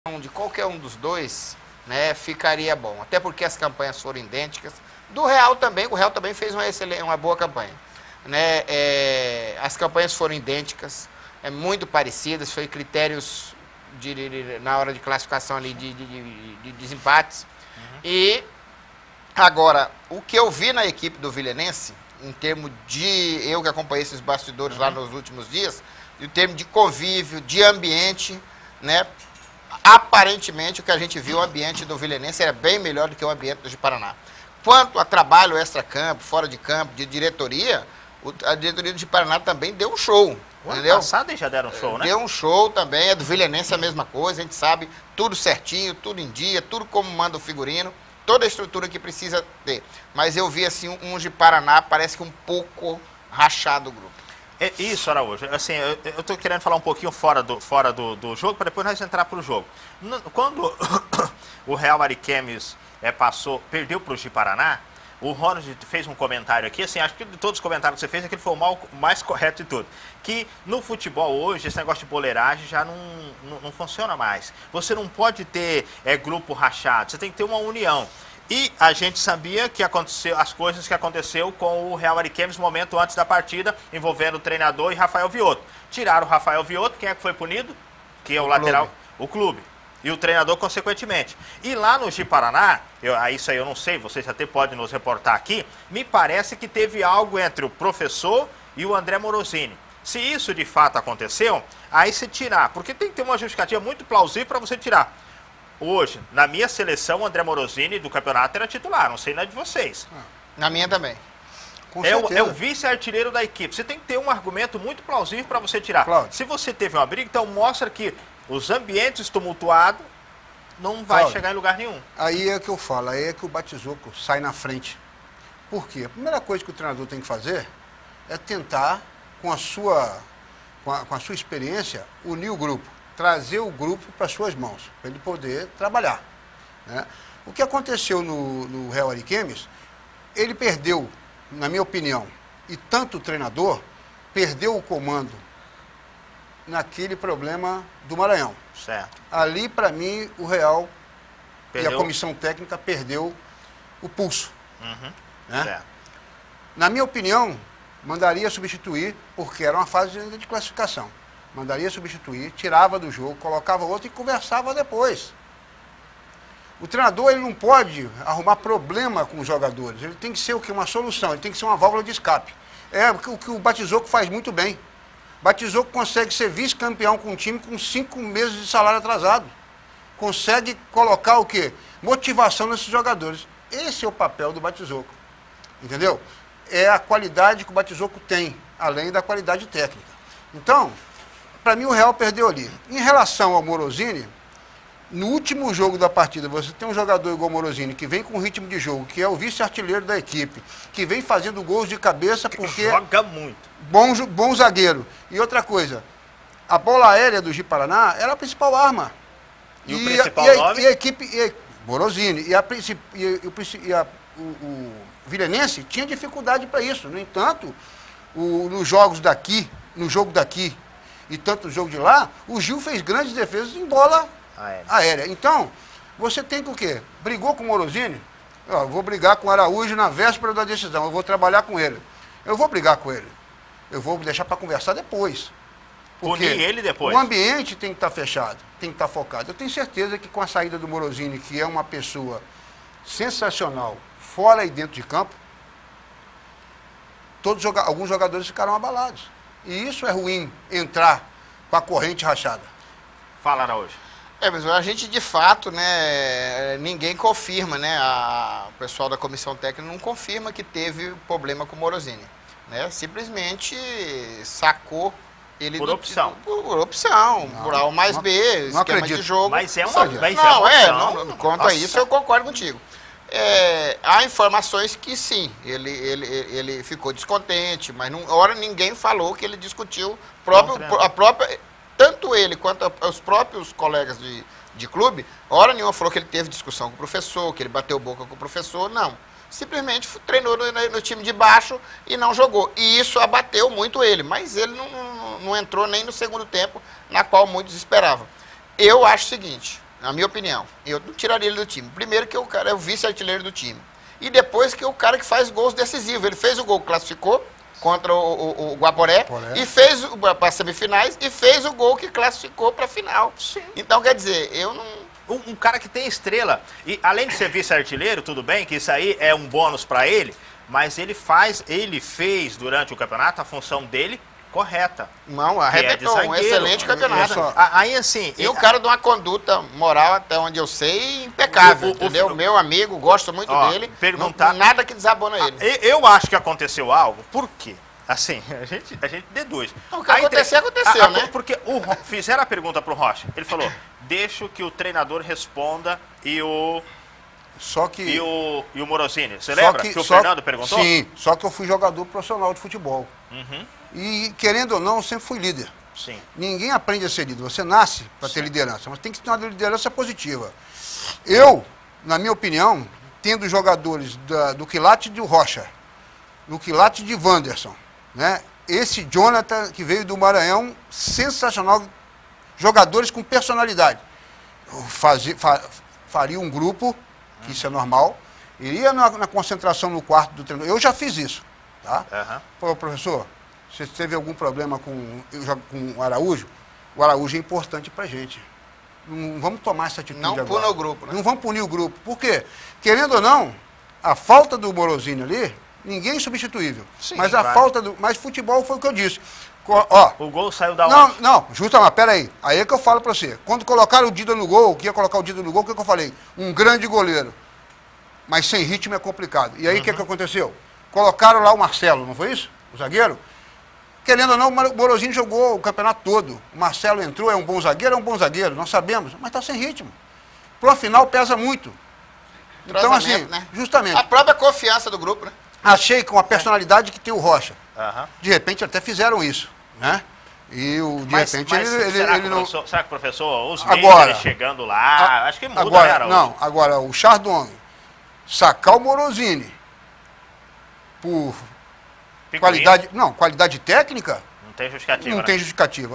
de qualquer um dos dois, né, ficaria bom. Até porque as campanhas foram idênticas. Do Real também, o Real também fez uma boa campanha. Né? As campanhas foram idênticas, muito parecidas, foi critérios na hora de classificação ali de desempates. E agora, o que eu vi na equipe do Vilhenense, em termos de, eu que acompanhei esses bastidores lá nos últimos dias, em termos de convívio, de ambiente, né? Aparentemente, o que a gente viu, o ambiente do Vilhenense era bem melhor do que o ambiente do Ji-Paraná. Quanto a trabalho extra-campo, fora de campo, de diretoria, a diretoria do Ji-Paraná também deu um show. O ano passado eles já deram um show, né? Deu um show também, é do Vilhenense a mesma coisa, a gente sabe, tudo certinho, tudo em dia, tudo como manda o figurino, toda a estrutura que precisa ter. Mas eu vi assim, um Ji-Paraná parece que um pouco rachado o grupo. É isso, Araújo. Assim, eu estou querendo falar um pouquinho fora do jogo, para depois nós entrar para o jogo. Quando o Real Ariquemes perdeu para o Ji-Paraná, o Ronald fez um comentário aqui, assim, acho que de todos os comentários que você fez, aquele foi o mais correto de tudo. Que no futebol hoje, esse negócio de boleiragem já não funciona mais. Você não pode ter grupo rachado, você tem que ter uma união. E a gente sabia que aconteceu as coisas que aconteceu com o Real Ariquemes no momento antes da partida, envolvendo o treinador e Rafael Viotto. Tiraram o Rafael Viotto, quem é que foi punido? Que é o lateral, o clube. E o treinador, consequentemente. E lá no Ji-Paraná, isso aí eu não sei, vocês até podem nos reportar aqui, me parece que teve algo entre o professor e o André Morosini. Se isso de fato aconteceu, aí se tirar, porque tem que ter uma justificativa muito plausível para você tirar. Hoje, na minha seleção, o André Morosini do campeonato era titular, não sei na de vocês. Na minha também. É o vice-artilheiro da equipe. Você tem que ter um argumento muito plausível para você tirar. Cláudio. Se você teve uma briga, então mostra que os ambientes tumultuados não vai chegar em lugar nenhum. Aí é que eu falo, aí é que o Batizuco sai na frente. Por quê? A primeira coisa que o treinador tem que fazer é tentar, com a sua experiência, unir o grupo. Trazer o grupo para suas mãos, para ele poder trabalhar. Né? O que aconteceu no Real Ariquemes, ele perdeu, na minha opinião, e tanto o treinador, perdeu o comando naquele problema do Maranhão. Certo. Ali, para mim, o Real Perdeu. e a comissão técnica perdeu o pulso. Né? Certo. Na minha opinião, mandaria substituir, porque era uma fase ainda de classificação. Mandaria substituir, tirava do jogo, colocava outro e conversava depois. O treinador ele não pode arrumar problema com os jogadores. Ele tem que ser o quê? Uma solução, ele tem que ser uma válvula de escape. É o que o Batizuco faz muito bem. Batizuco consegue ser vice-campeão com um time com 5 meses de salário atrasado. Consegue colocar o quê? Motivação nesses jogadores. Esse é o papel do Batizuco. Entendeu? É a qualidade que o Batizuco tem, além da qualidade técnica. Então, para mim o Real perdeu ali. Em relação ao Morosini, no último jogo da partida, você tem um jogador igual o Morosini, que vem com ritmo de jogo, que é o vice-artilheiro da equipe, que vem fazendo gols de cabeça porque... Joga muito. Bom zagueiro. E outra coisa, a bola aérea do Ji-Paraná era a principal arma. E o principal nome? E a equipe... Morosini. O Vilhenense tinha dificuldade para isso. No entanto, nos jogos daqui, no jogo daqui e tanto no jogo de lá, o Gil fez grandes defesas em bola aérea. Então, você tem que o quê? Brigou com o Morosini? Eu vou brigar com o Araújo na véspera da decisão, eu vou trabalhar com ele. Eu vou brigar com ele. Eu vou deixar para conversar depois. Porque punir ele depois. O ambiente tem que estar fechado, tem que estar focado. Eu tenho certeza que com a saída do Morosini, que é uma pessoa sensacional, fora e dentro de campo, alguns jogadores ficaram abalados. E isso é ruim, entrar com a corrente rachada. Fala, Araújo. Mas a gente, de fato, né, ninguém confirma, né, o pessoal da comissão técnica não confirma que teve problema com o Morosini. Né, simplesmente sacou ele por opção. Por opção, por A mais B, esquema acredito. de jogo. Mas é uma não, quanto a isso eu concordo contigo. Há informações que sim, ele ficou descontente, mas ora ninguém falou que ele discutiu tanto ele quanto os próprios colegas de clube, hora nenhuma falou que ele teve discussão com o professor, que ele bateu boca com o professor, não. Simplesmente treinou no time de baixo e não jogou. E isso abateu muito ele, mas ele não entrou nem no segundo tempo, na qual muitos esperavam. Eu acho o seguinte, na minha opinião, eu não tiraria ele do time. Primeiro que o cara é o vice-artilheiro do time. E depois que é o cara que faz gols decisivos. Ele fez o gol, classificou contra o Guaporé, e fez para as semifinais, e fez o gol que classificou para a final. Sim. Então, quer dizer, eu não... Um cara que tem estrela, e além de ser vice-artilheiro, tudo bem, que isso aí é um bônus para ele, mas ele fez durante o campeonato a função dele correta. Não, arrebentou, um excelente campeonato. Aí assim... E o cara de uma conduta moral, até onde eu sei, impecável, entendeu? Meu amigo, gosto muito dele, perguntar, nada que desabona ele. Eu acho que aconteceu algo, por quê? Assim, a gente deduz. Não, o que aconteceu, né? Porque fizeram a pergunta pro Rocha, ele falou, deixa que o treinador responda e o Morosini. Você lembra que o Fernando perguntou? Sim, só que eu fui jogador profissional de futebol. Uhum. E, querendo ou não, eu sempre fui líder. Sim. Ninguém aprende a ser líder. Você nasce para ter liderança, mas tem que ter uma liderança positiva. Eu, na minha opinião, tendo jogadores do quilate de Rocha, do quilate de Wanderson, né? Esse Jonathan, que veio do Maranhão, sensacional, jogadores com personalidade. Eu faria um grupo, que isso é normal, iria na concentração no quarto do treinador. Eu já fiz isso, tá? Pô, professor, você teve algum problema com o Araújo? O Araújo é importante pra gente. Não vamos tomar essa atitude agora. Não punir o grupo, né? Não vamos punir o grupo. Por quê? Querendo ou não, a falta do Morosini ali, ninguém é substituível. Sim, mas a falta do... Mas futebol foi o que eu disse. O gol saiu da onde? Não, justamente, peraí. Aí é que eu falo pra você. Quando colocaram o Dida no gol, que ia colocar o Dida no gol, o que eu falei? Um grande goleiro. Mas sem ritmo é complicado. E aí o que aconteceu? Colocaram lá o Marcelo, não foi isso? O zagueiro? Querendo ou não, o Morosini jogou o campeonato todo. O Marcelo entrou, é um bom zagueiro, nós sabemos, mas está sem ritmo. Pro final pesa muito. Então, assim, né? Justamente. A própria confiança do grupo, né? Achei com a personalidade que tem o Rocha. De repente até fizeram isso, né? E de repente ele não... Será que o professor, os meios chegando lá, acho que muda, agora, né, não, agora o Chardon sacar o Morosini por qualidade técnica, não tem justificativa. Não tem justificativa.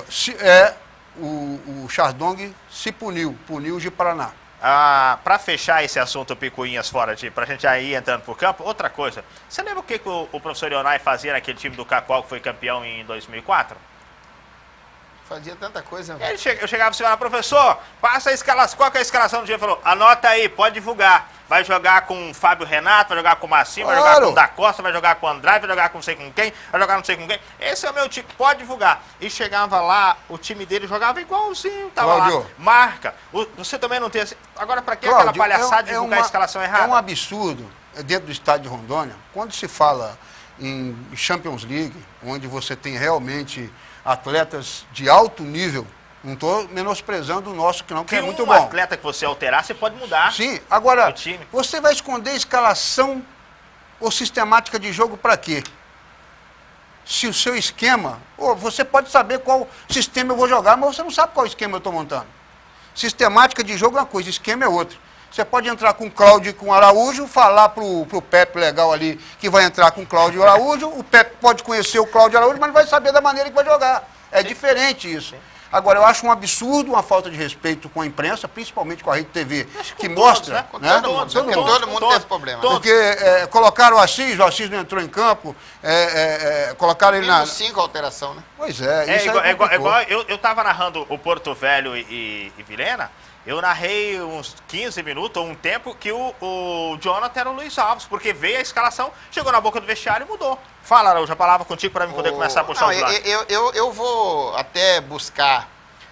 O Chardong se puniu o Ji-Paraná. Para fechar esse assunto picuinhas fora pra gente já ir entrando pro campo, outra coisa. Você lembra o que o professor Ionai fazia naquele time do Cacoal que foi campeão em 2004? Fazia tanta coisa. Eu chegava e falava, professor, passa a escalação. Qual que é a escalação do dia? Ele falou, anota aí, pode divulgar. Vai jogar com o Fábio Renato, vai jogar com o Massinho, vai jogar com o Da Costa, vai jogar com o Andrade, vai jogar com não sei com quem, vai jogar não sei com quem. Esse é o meu time, pode divulgar. E chegava lá, o time dele jogava igualzinho, tava Cláudio, lá, marca. Você também não tem assim. Agora, para que aquela palhaçada de divulgar a escalação errada? É um absurdo, dentro do estádio de Rondônia, quando se fala em Champions League, onde você tem realmente atletas de alto nível. Não estou menosprezando o nosso, que é muito bom. Um atleta que você alterar, você pode mudar. Sim, agora, você vai esconder escalação ou sistemática de jogo para quê? Se o seu esquema... você pode saber qual sistema eu vou jogar, mas você não sabe qual esquema eu estou montando. Sistemática de jogo é uma coisa, esquema é outra. Você pode entrar com o Cláudio e com o Araújo, falar pro Pepe legal ali que vai entrar com o Cláudio e o Araújo, o Pepe pode conhecer o Cláudio e o Araújo, mas não vai saber da maneira que vai jogar. É diferente isso. Agora, eu acho um absurdo, uma falta de respeito com a imprensa, principalmente com a Rede TV, que mostra... Todo mundo tem esse problema. Porque colocaram o Assis não entrou em campo, colocaram ele na... 5 alteração, né? Pois é. Eu estava narrando o Porto Velho e Vilhena, eu narrei uns 15 minutos, ou um tempo, que o Jonathan era o Luiz Alves, porque veio a escalação, chegou na boca do vestiário e mudou. Fala, Araújo, a palavra contigo para mim poder começar a puxar os lados. Eu vou até buscar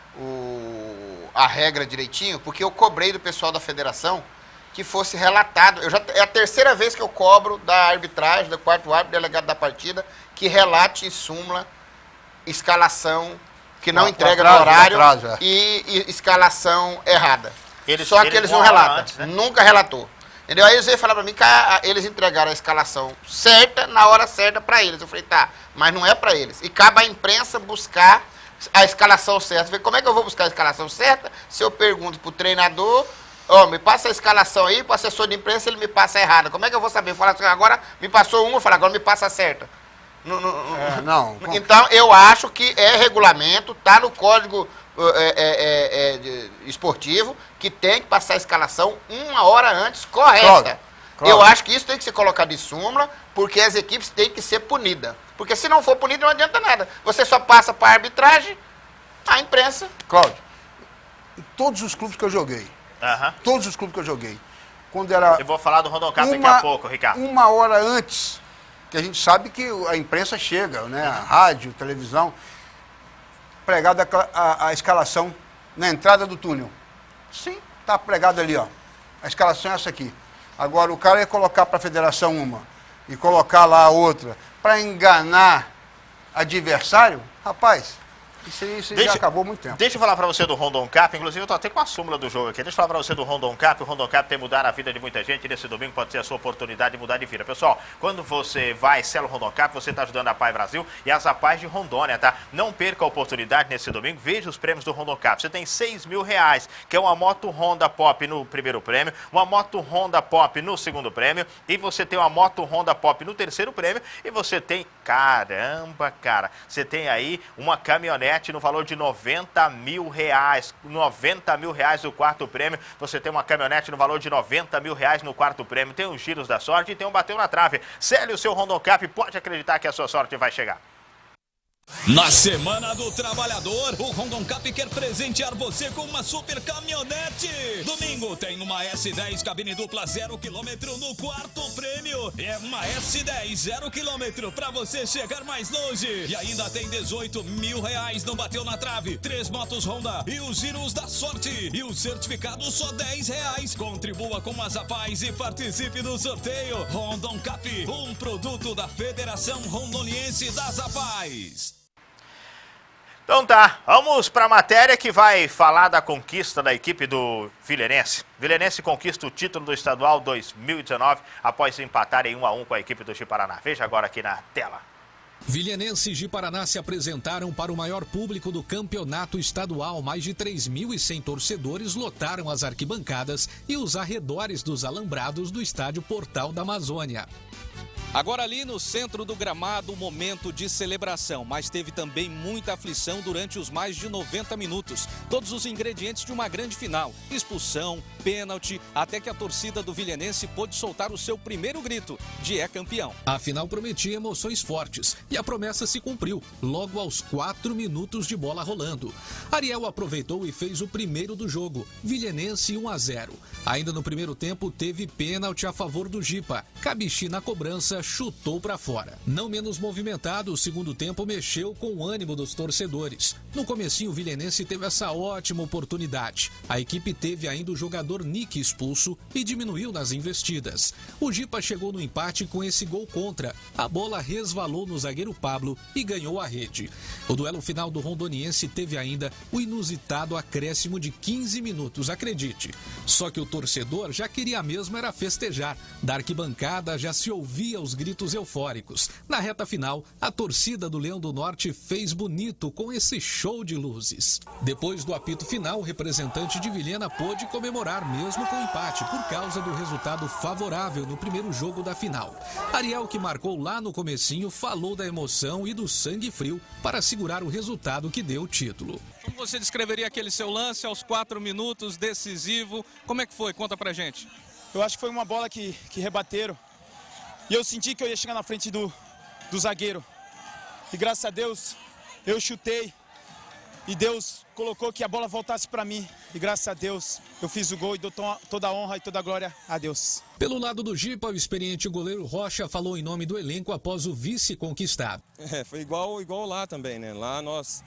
a regra direitinho, porque eu cobrei do pessoal da federação que fosse relatado. É a terceira vez que eu cobro da arbitragem, do quarto árbitro, delegado da partida, que relate em súmula escalação que não entrega no horário e escalação errada. Só que eles não relatam, antes, né? Nunca relatou. Entendeu? Aí eles iam falar pra mim que eles entregaram a escalação certa, na hora certa pra eles. Eu falei, tá, mas não é pra eles. E cabe à imprensa buscar a escalação certa. Eu falei, como é que eu vou buscar a escalação certa se eu pergunto pro treinador, me passa a escalação aí, pro assessor de imprensa ele me passa errada. Como é que eu vou saber? Eu falo assim, agora me passou uma, eu falo, agora me passa a certa. Não. Então, eu acho que é regulamento, está no código esportivo, que tem que passar a escalação 1 hora antes, correta. Claro. Eu acho que isso tem que ser colocado em súmula, porque as equipes têm que ser punidas. Porque se não for punido, não adianta nada. Você só passa para a arbitragem, a imprensa. Cláudio, em todos os clubes que eu joguei, quando era... Eu vou falar do Rondon Cup daqui a pouco, Ricardo. 1 hora antes, que a gente sabe que a imprensa chega, né? A rádio, televisão, pregada a escalação na entrada do túnel. Sim, está pregado ali, ó. A escalação é essa aqui. Agora, o cara ia colocar para a federação uma e colocar lá a outra para enganar adversário, rapaz, isso já acabou há muito tempo. Deixa eu falar pra você do Rondon Cup, inclusive eu tô até com a súmula do jogo aqui. Deixa eu falar pra você do Rondon Cup. O Rondon Cup tem mudar a vida de muita gente. Nesse domingo pode ser a sua oportunidade de mudar de vida. Pessoal, quando você vai e sela o Rondon Cup, você tá ajudando a APAI Brasil e as APAIs de Rondônia, tá? Não perca a oportunidade nesse domingo. Veja os prêmios do Rondon Cup. Você tem R$6.000, que é uma moto Honda Pop no primeiro prêmio, uma moto Honda Pop no segundo prêmio, e você tem uma moto Honda Pop no terceiro prêmio, e você tem, caramba, cara, você tem aí uma caminhonete no valor de R$90.000, R$90.000 no quarto prêmio. Você tem uma caminhonete no valor de R$90.000 no quarto prêmio. Tem os giros da sorte e tem um bateu na trave. Cele o seu Rondon Cup, pode acreditar que a sua sorte vai chegar. Na Semana do Trabalhador, o Rondon Cup quer presentear você com uma super caminhonete. Domingo tem uma S10 cabine dupla 0 km no quarto prêmio. É uma S10 0 km para você chegar mais longe. E ainda tem R$18.000 no bateu na trave, 3 motos Honda e os giros da sorte. E o certificado só R$10. Contribua com as APAIs e participe do sorteio. Rondon Cup, um produto da Federação Rondoniense das APAIs. Então tá, vamos para a matéria que vai falar da conquista da equipe do Vilhenense. Vilhenense conquista o título do estadual 2019 após empatar em 1-1 com a equipe do Ji-Paraná. Veja agora aqui na tela. Vilhenense e Ji-Paraná se apresentaram para o maior público do campeonato estadual. Mais de 3.100 torcedores lotaram as arquibancadas e os arredores dos alambrados do estádio Portal da Amazônia. Agora ali no centro do gramado, um momento de celebração, mas teve também muita aflição durante os mais de 90 minutos. Todos os ingredientes de uma grande final, expulsão, pênalti, até que a torcida do Vilhenense pôde soltar o seu primeiro grito de é campeão. A final prometia emoções fortes e a promessa se cumpriu, logo aos 4 minutos de bola rolando. Ariel aproveitou e fez o primeiro do jogo, Vilhenense 1-0. Ainda no primeiro tempo teve pênalti a favor do Jipa. Cabixi na cobrança chutou para fora. Não menos movimentado, o segundo tempo mexeu com o ânimo dos torcedores. No comecinho, o Vilhenense teve essa ótima oportunidade. A equipe teve ainda o jogador Nick expulso e diminuiu nas investidas. O Jipa chegou no empate com esse gol contra. A bola resvalou no zagueiro Pablo e ganhou a rede. O duelo final do Rondoniense teve ainda o inusitado acréscimo de 15 minutos, acredite. Só que o torcedor já queria mesmo era festejar. Da arquibancada já se ouvia os gritos eufóricos. Na reta final, a torcida do Leão do Norte fez bonito com esse show de luzes. Depois do apito final, o representante de Vilhena pôde comemorar mesmo com empate por causa do resultado favorável no primeiro jogo da final. Ariel, que marcou lá no comecinho, falou da emoção e do sangue frio para segurar o resultado que deu o título. Como você descreveria aquele seu lance aos 4 minutos, decisivo? Como é que foi? Conta pra gente. Eu acho que foi uma bola que rebateram. E eu senti que eu ia chegar na frente do zagueiro. E graças a Deus, eu chutei. E Deus colocou que a bola voltasse para mim. E graças a Deus, eu fiz o gol e dou toda a honra e toda a glória a Deus. Pelo lado do Jipa, o experiente goleiro Rocha falou em nome do elenco após o vice conquistado. Foi igual lá também, né? Lá nós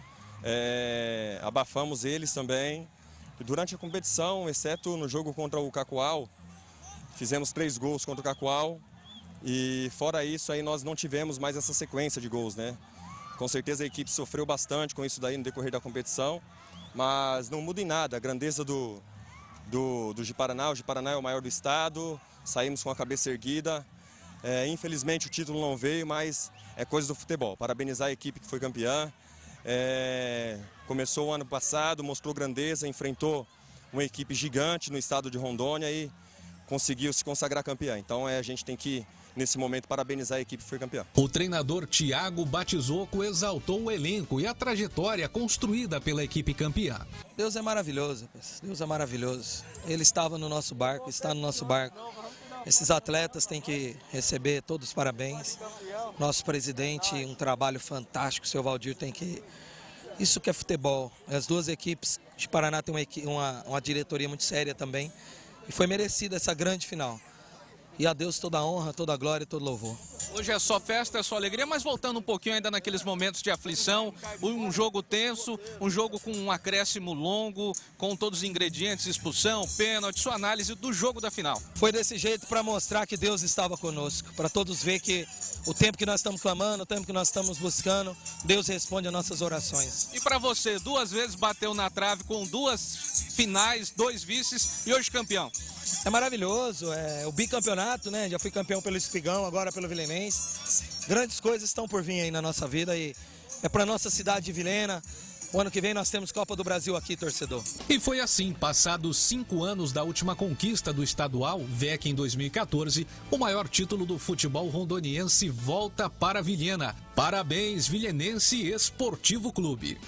abafamos eles também. E durante a competição, exceto no jogo contra o Cacoal, fizemos 3 gols contra o Cacoal. E fora isso, aí nós não tivemos mais essa sequência de gols, né? Com certeza a equipe sofreu bastante com isso daí no decorrer da competição, mas não muda em nada. A grandeza do Ji-Paraná, o Ji-Paraná é o maior do estado, saímos com a cabeça erguida. Infelizmente o título não veio, mas é coisa do futebol. Parabenizar a equipe que foi campeã. Começou o ano passado, mostrou grandeza, enfrentou uma equipe gigante no estado de Rondônia e conseguiu se consagrar campeã. Então a gente tem que nesse momento, parabenizar a equipe que foi campeã. O treinador Thiago Batizocco exaltou o elenco e a trajetória construída pela equipe campeã. Deus é maravilhoso, Deus é maravilhoso. Ele estava no nosso barco, está no nosso barco. Esses atletas têm que receber todos os parabéns. Nosso presidente, um trabalho fantástico, o seu Valdir tem que... Isso que é futebol. As duas equipes de Paraná têm uma diretoria muito séria também. E foi merecida essa grande final. E a Deus toda a honra, toda a glória e todo louvor. Hoje é só festa, é só alegria, mas voltando um pouquinho ainda naqueles momentos de aflição, um jogo tenso, um jogo com um acréscimo longo, com todos os ingredientes, expulsão, pênalti, sua análise do jogo da final. Foi desse jeito para mostrar que Deus estava conosco, para todos ver que o tempo que nós estamos clamando, o tempo que nós estamos buscando, Deus responde às nossas orações. E para você, 2 vezes bateu na trave com 2 finais, 2 vices e hoje campeão. É maravilhoso, é o bicampeonato, né? Já fui campeão pelo Espigão, agora pelo Vilenense. Grandes coisas estão por vir aí na nossa vida e é para nossa cidade de Vilhena. O ano que vem nós temos Copa do Brasil aqui, torcedor. E foi assim, passados 5 anos da última conquista do estadual, VEC em 2014, o maior título do futebol rondoniense volta para Vilhena. Parabéns, Vilhenense Esportivo Clube.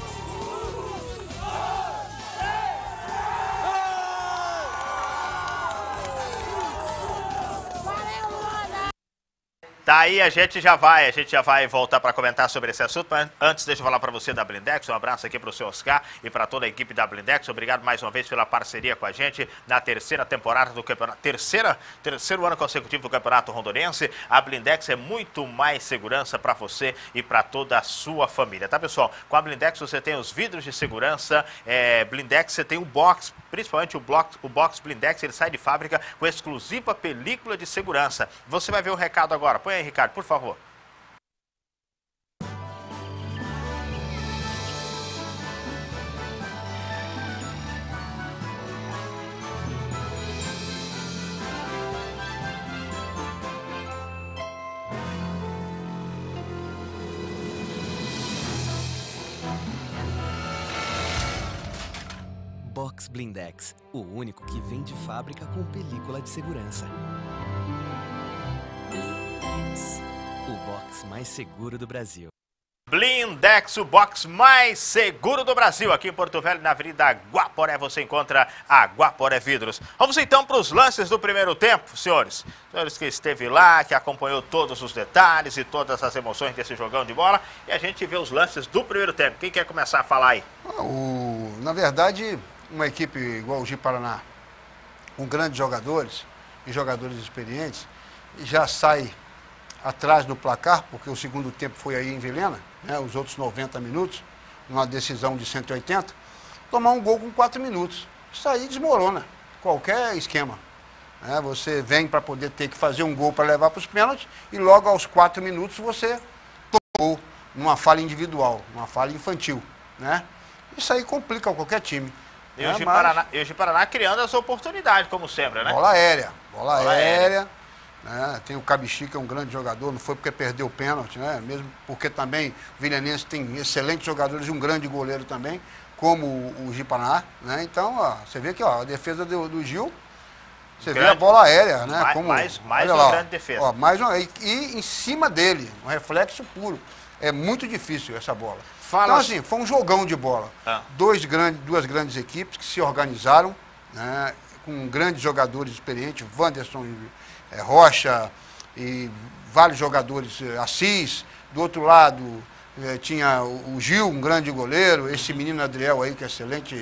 Tá aí, a gente já vai voltar para comentar sobre esse assunto, mas antes deixa eu falar para você da Blindex, um abraço aqui para o seu Oscar e para toda a equipe da Blindex, obrigado mais uma vez pela parceria com a gente na 3ª temporada do campeonato, terceiro ano consecutivo do Campeonato Rondoniense. A Blindex é muito mais segurança para você e para toda a sua família, tá pessoal? Com a Blindex você tem os vidros de segurança, Blindex você tem o box, principalmente o box Blindex, ele sai de fábrica com exclusiva película de segurança. Você vai ver o recado agora, põe aí, Ricardo, por favor. Box Blindex, o único que vem de fábrica com película de segurança. Blindex, o box mais seguro do Brasil. Blindex, o box mais seguro do Brasil. Aqui em Porto Velho, na Avenida Guaporé, você encontra a Guaporé Vidros. Vamos então para os lances do primeiro tempo, senhores. Senhores que esteve lá, que acompanhou todos os detalhes e todas as emoções desse jogão de bola. E a gente vê os lances do primeiro tempo. Quem quer começar a falar aí? Na verdade, uma equipe igual o Ji-Paraná, com grandes jogadores e jogadores experientes, já sai atrás do placar, porque o segundo tempo foi aí em Vilhena, né, os outros 90 minutos, numa decisão de 180, tomar um gol com 4 minutos. Isso aí desmorona qualquer esquema. Né? Você vem para poder ter que fazer um gol para levar para os pênaltis e logo aos 4 minutos você tomou numa falha individual, uma falha infantil. Né? Isso aí complica qualquer time. E o Ji-Paraná criando as oportunidades, como sempre, né? Bola aérea. Né? Tem o Cabixi, que é um grande jogador, não foi porque perdeu o pênalti, né? Mesmo porque também o Vilhenense tem excelentes jogadores e um grande goleiro também, como o Ji-Paraná, né? Então, ó, você vê que ó, a defesa do Gil, você vê a bola aérea, né? Mais uma grande defesa. Ó, e em cima dele, um reflexo puro. É muito difícil essa bola. Então, assim, foi um jogão de bola. Duas grandes equipes que se organizaram, né? Com grandes jogadores experientes, Wanderson, Rocha e vários jogadores, Assis. Do outro lado tinha o Gil, um grande goleiro, esse menino Adriel aí, que é excelente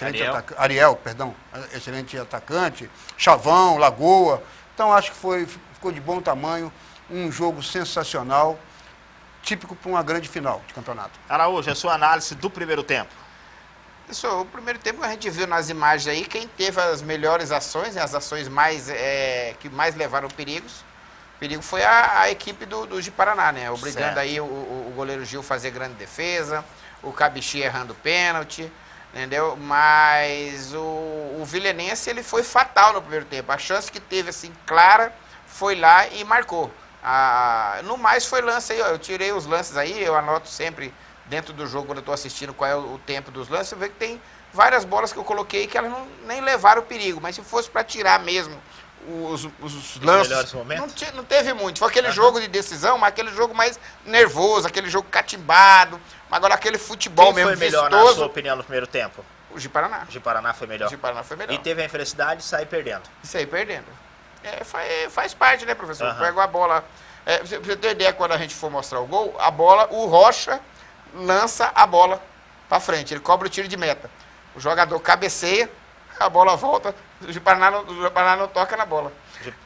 excelente atacante, Chavão, Lagoa. Então acho que ficou de bom tamanho, um jogo sensacional, típico para uma grande final de campeonato. Araújo, a sua análise do primeiro tempo. O primeiro tempo a gente viu nas imagens aí quem teve as melhores ações, as ações que mais levaram perigos. O perigo foi a equipe do Ji-Paraná, né? Obrigando aí o goleiro Gil fazer grande defesa, o Cabixi errando pênalti, entendeu? Mas o Vilhenense, ele foi fatal no primeiro tempo. A chance que teve, assim, clara, foi lá e marcou. No mais foi lance aí, ó, eu tirei os lances aí, eu anoto sempre dentro do jogo, quando eu estou assistindo, qual é o tempo dos lances, eu vejo que tem várias bolas que eu coloquei que elas nem levaram o perigo, mas se fosse para tirar mesmo os lances. Não teve muito. Foi aquele jogo de decisão, mas aquele jogo mais nervoso, aquele jogo catimbado. Agora aquele futebol Quem mesmo foi melhor, vistoso. na sua opinião, no primeiro tempo? O Ji-Paraná. O Ji-Paraná foi melhor. O Ji-Paraná foi melhor. E teve a infelicidade de sair perdendo. Sair perdendo. Faz parte, né, professor? Pegou a bola. Pra você ter ideia, quando a gente for mostrar o gol, a bola, o Rocha lança a bola pra frente. Ele cobra o tiro de meta. O jogador cabeceia, a bola volta, o Ji-Paraná não toca na bola.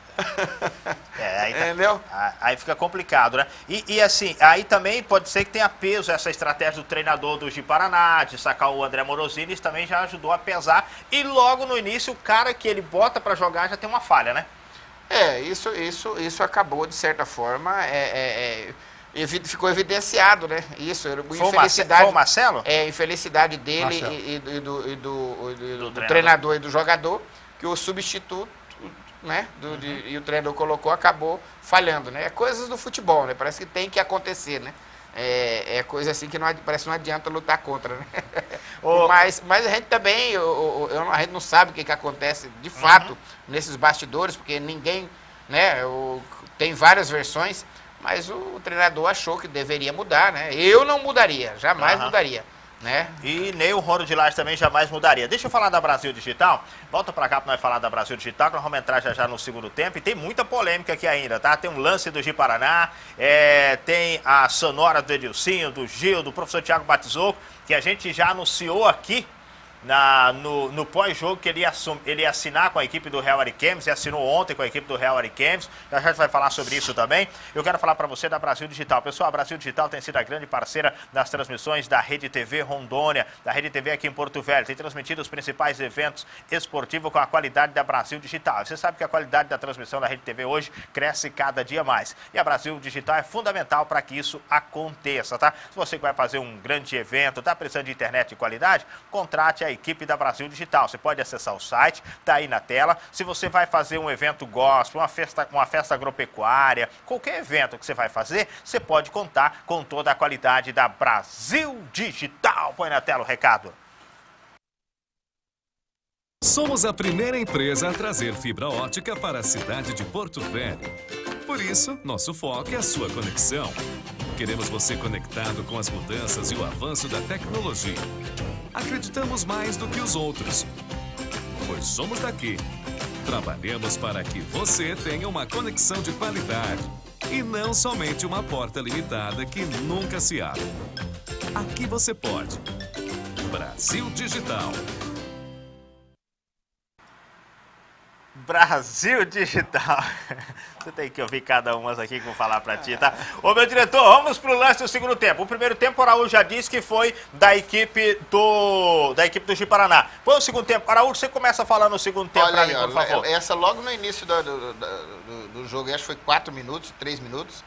Aí entendeu? Aí fica complicado, né? E assim, aí também pode ser que tenha peso essa estratégia do treinador do Ji-Paraná, de sacar o André Morosini, isso também já ajudou a pesar. E logo no início, o cara que ele bota pra jogar já tem uma falha, né? Isso acabou, de certa forma, ficou evidenciado, né? Isso, infelicidade. Foi o Marcelo? Infelicidade dele e do treinador e do jogador, que o substituto, né, e o treinador colocou, acabou falhando, né? É coisas do futebol, né? Parece que tem que acontecer, né? É coisa assim que parece que não adianta lutar contra, né? Mas a gente também, a gente não sabe o que acontece de fato nesses bastidores, porque ninguém, né? Tem várias versões, mas o treinador achou que deveria mudar, né? Eu não mudaria, jamais mudaria. Né? E nem o Rony de Laje também jamais mudaria. Deixa eu falar da Brasil Digital. Volta pra cá pra nós falar da Brasil Digital, que nós vamos entrar já no segundo tempo. E tem muita polêmica aqui ainda, tá? Tem um lance do Ji-Paraná, tem a sonora do Edilcinho, do Gil, do professor Thiago Batizouco, que a gente já anunciou aqui no pós-jogo que ele ia assinar com a equipe do Real Ariquemes, e assinou ontem com a equipe do Real Ariquemes. A gente vai falar sobre isso também. Eu quero falar para você da Brasil Digital. Pessoal, a Brasil Digital tem sido a grande parceira das transmissões da Rede TV Rondônia, da Rede TV aqui em Porto Velho. Tem transmitido os principais eventos esportivos com a qualidade da Brasil Digital. Você sabe que a qualidade da transmissão da Rede TV hoje cresce cada dia mais. E a Brasil Digital é fundamental para que isso aconteça, tá? Se você vai fazer um grande evento, tá precisando de internet de qualidade, contrate a equipe da Brasil Digital. Você pode acessar o site, tá aí na tela. Se você vai fazer um evento gospel, uma festa agropecuária, qualquer evento que você vai fazer, você pode contar com toda a qualidade da Brasil Digital. Põe na tela o recado. Somos a primeira empresa a trazer fibra ótica para a cidade de Porto Velho. Por isso, nosso foco é a sua conexão. Queremos você conectado com as mudanças e o avanço da tecnologia. Acreditamos mais do que os outros, pois somos daqui. Trabalhamos para que você tenha uma conexão de qualidade e não somente uma porta limitada que nunca se abre. Aqui você pode. Brasil Digital. Brasil Digital. Você tem que ouvir cada uma aqui que eu vou falar pra ti, tá? Ô, meu diretor, vamos pro lance do segundo tempo. O primeiro tempo, o Araújo já disse que foi da equipe do Ji-Paraná. Foi o segundo tempo. Araújo, você começa falando o segundo tempo pra mim, por favor. Essa logo no início do jogo, acho que foi 4 minutos, 3 minutos,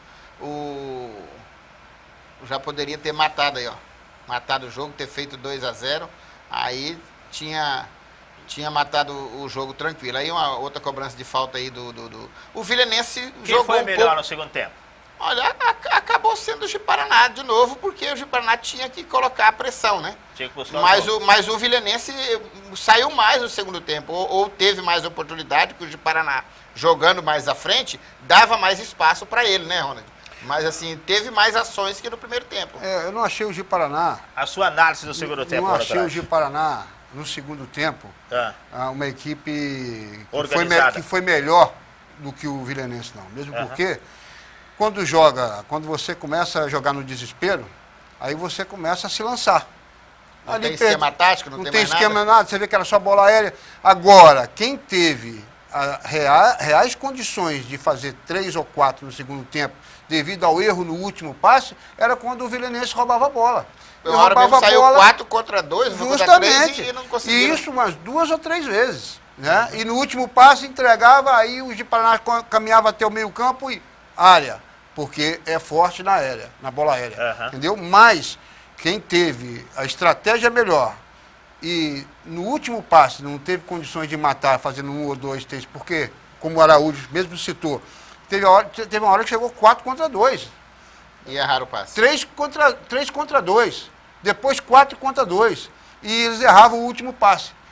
já poderia ter matado aí, ó. Matado o jogo, ter feito 2-0. Aí tinha matado o jogo tranquilo. Aí uma outra cobrança de falta aí o Vilenense jogou. Quem foi melhor no segundo tempo? Olha, acabou sendo o Ji-Paraná de novo, porque o Ji-Paraná tinha que colocar a pressão, né? Tinha que buscar mas o Vilenense saiu mais no segundo tempo, ou teve mais oportunidade, que o Ji-Paraná, jogando mais à frente, dava mais espaço para ele, né, Ronald? Mas assim, teve mais ações que no primeiro tempo. Eu não achei o Ji-Paraná... A sua análise do segundo tempo, Não achei o Ji-Paraná... No segundo tempo, uma equipe que foi melhor do que o Vilenense, não. Mesmo porque, quando você começa a jogar no desespero, aí você começa a se lançar. Não tem esquema tático, não tem esquema nada. Você vê que era só bola aérea. Agora, quem teve reais condições de fazer 3 ou 4 no segundo tempo, devido ao erro no último passe, era quando o Vilenense roubava a bola. Uma hora mesmo saiu 4 contra 2, justamente. E não conseguiu. Isso umas 2 ou 3 vezes. Né? E no último passe entregava, aí o Ji-Paraná caminhava até o meio campo e área, porque é forte na bola aérea. Entendeu? Mas quem teve a estratégia melhor e no último passe não teve condições de matar fazendo 1 ou 2, 3, porque, como o Araújo mesmo citou, teve uma hora que chegou 4 contra 2. E erraram o passe. 3 contra 2. Depois 4 contra 2. E eles erravam o último passe.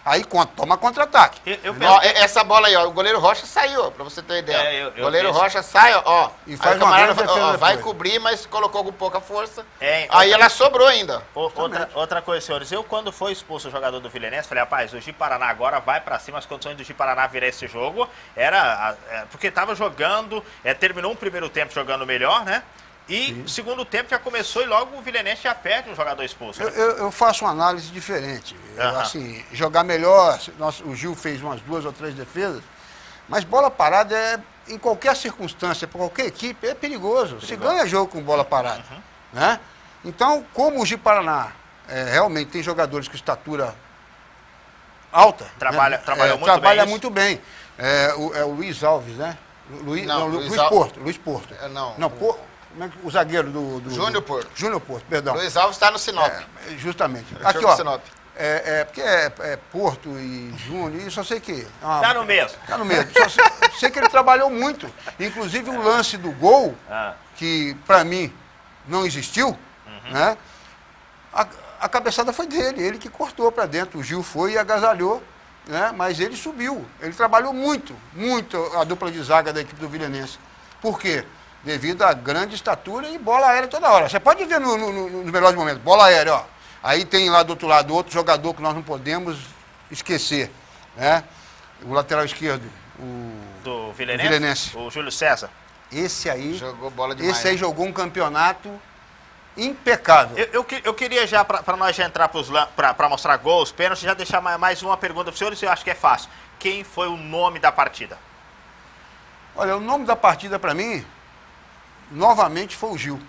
Aí toma contra-ataque. Essa bola aí, ó, o goleiro Rocha saiu, ó, pra você ter ideia. O goleiro Rocha sai, ó. E faz aí o camarada vai depois. cobrir, mas colocou com pouca força. Aí ela sobrou ainda. Outra coisa, senhores, eu quando foi expulso o jogador do Vilenense, falei, rapaz, o Ji-Paraná agora vai pra cima, as condições do Ji-Paraná virar esse jogo porque tava jogando, terminou um primeiro tempo jogando melhor, né? E o segundo tempo já começou e logo o Vilenense já perde um jogador expulso. Né? Eu faço uma análise diferente. Assim, jogar melhor, o Gil fez umas 2 ou 3 defesas, mas bola parada em qualquer circunstância, para qualquer equipe, é perigoso. Se ganha jogo com bola parada. Né? Então, como o Ji-Paraná realmente tem jogadores com estatura alta, trabalha muito bem. O Luiz Alves, né? Luiz Porto. O zagueiro do Júnior Porto. Júnior Porto, perdão. Luiz Alves está no Sinop. Justamente. Aqui, ó. Porque é Porto e Júnior, e só sei que... Tá no mesmo. Tá no mesmo. Só sei que ele trabalhou muito. Inclusive o lance do gol, que para mim não existiu, né? A cabeçada foi dele, ele que cortou para dentro. O Gil foi e agasalhou, né? Mas ele subiu. Ele trabalhou muito a dupla de zaga da equipe do Vilenense. Por quê? Devido à grande estatura e bola aérea toda hora. Você pode ver nos melhores momentos, bola aérea, ó. Aí tem lá do outro lado outro jogador que nós não podemos esquecer, né? O lateral esquerdo, do Vilenense, o Júlio César. Esse aí jogou bola demais. Esse aí jogou um campeonato impecável. Eu queria já, para nós já entrar para mostrar gols, pênaltis, já deixar mais uma pergunta para os senhores, eu acho que é fácil. Quem foi o nome da partida? Olha, o nome da partida para mim, novamente foi o Gil.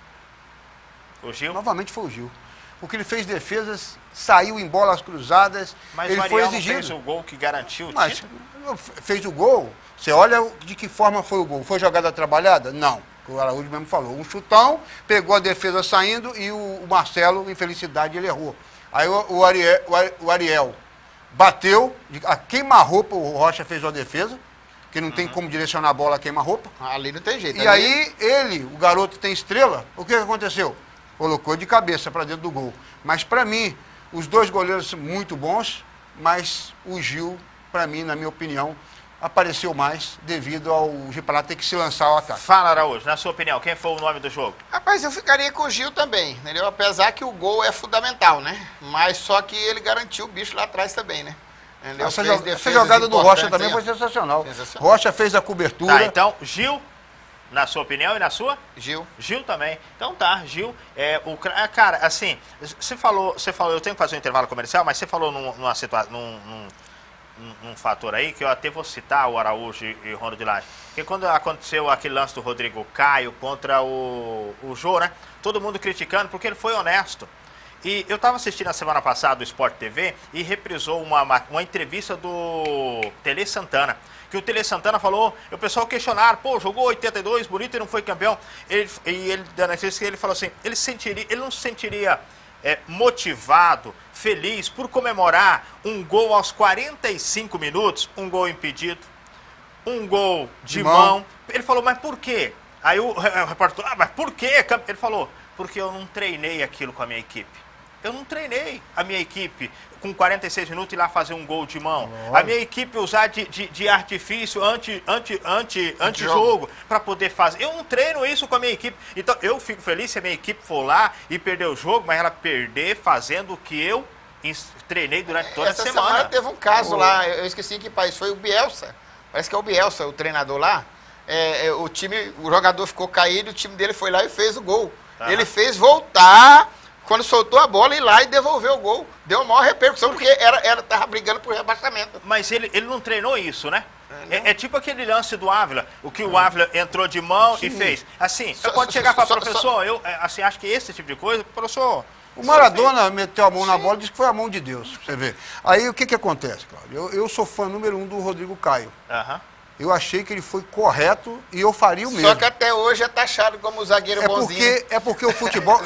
O Gil? Novamente foi o Gil. Porque ele fez defesas, saiu em bolas cruzadas, mas ele foi exigido. Fez o gol que garantiu o título? Fez o gol, você olha de que forma foi o gol. Foi jogada trabalhada? Não. O Araújo mesmo falou. Um chutão, pegou a defesa saindo e o Marcelo, infelicidade, ele errou. Aí o Ariel bateu, a queima-roupa, o Rocha fez uma defesa, que não tem como direcionar a bola a queima-roupa. Ali não tem jeito. E aí o garoto tem estrela, o que aconteceu? Colocou de cabeça para dentro do gol. Mas para mim, os dois goleiros são muito bons, mas o Gil, para mim, na minha opinião, apareceu mais devido ao Ji-Paraná ter que se lançar ao ataque. Fala, Araújo, na sua opinião, quem foi o nome do jogo? Rapaz, eu ficaria com o Gil também, entendeu? Apesar que o gol é fundamental, né? Mas só que ele garantiu o bicho lá atrás também, né? Essa jogada do Rocha também foi sensacional. Rocha fez a cobertura. Tá, então, Gil, na sua opinião e na sua? Gil. Gil também. Então tá, Gil, cara, assim, você falou, eu tenho que fazer um intervalo comercial, mas você falou numa situação, num fator aí, que eu até vou citar o Araújo e o Ronaldo de Laje. Porque quando aconteceu aquele lance do Rodrigo Caio contra o Jô, né? Todo mundo criticando, porque ele foi honesto. E eu estava assistindo a semana passada o Sport TV e reprisou uma entrevista do Tele Santana. Que o Tele Santana falou, o pessoal questionaram, pô, jogou 82, bonito e não foi campeão. Ele dando a entrevista, ele falou assim, ele não se sentiria motivado, feliz por comemorar um gol aos 45 minutos, um gol impedido, um gol de mão. Ele falou, mas por quê? Aí o repórter falou, mas por quê? Ele falou, porque eu não treinei aquilo com a minha equipe. Eu não treinei a minha equipe com 46 minutos ir lá fazer um gol de mão. A minha equipe usar de artifício anti-jogo para poder fazer. Eu não treino isso com a minha equipe. Então eu fico feliz se a minha equipe for lá e perder o jogo, mas ela perder fazendo o que eu treinei durante toda a semana. Essa semana teve um caso lá, eu esqueci que país foi, o Bielsa. Parece que é o Bielsa, o treinador lá. O jogador ficou caído, o time dele foi lá e fez o gol. Ele fez voltar. Quando soltou a bola, ir lá e devolveu o gol. Deu maior repercussão, porque tava brigando por rebaixamento. Mas ele não treinou isso, né? É tipo aquele lance do Ávila, o que o Ávila entrou de mão e fez. Assim, eu posso chegar para o professor, eu acho que esse tipo de coisa, professor... O Maradona meteu a mão na bola e disse que foi a mão de Deus, pra você ver. Aí o que acontece, Cláudio? Eu sou fã número 1 do Rodrigo Caio. Eu achei que ele foi correto e eu faria o mesmo. Só que até hoje é taxado como zagueiro bonzinho. É porque o futebol...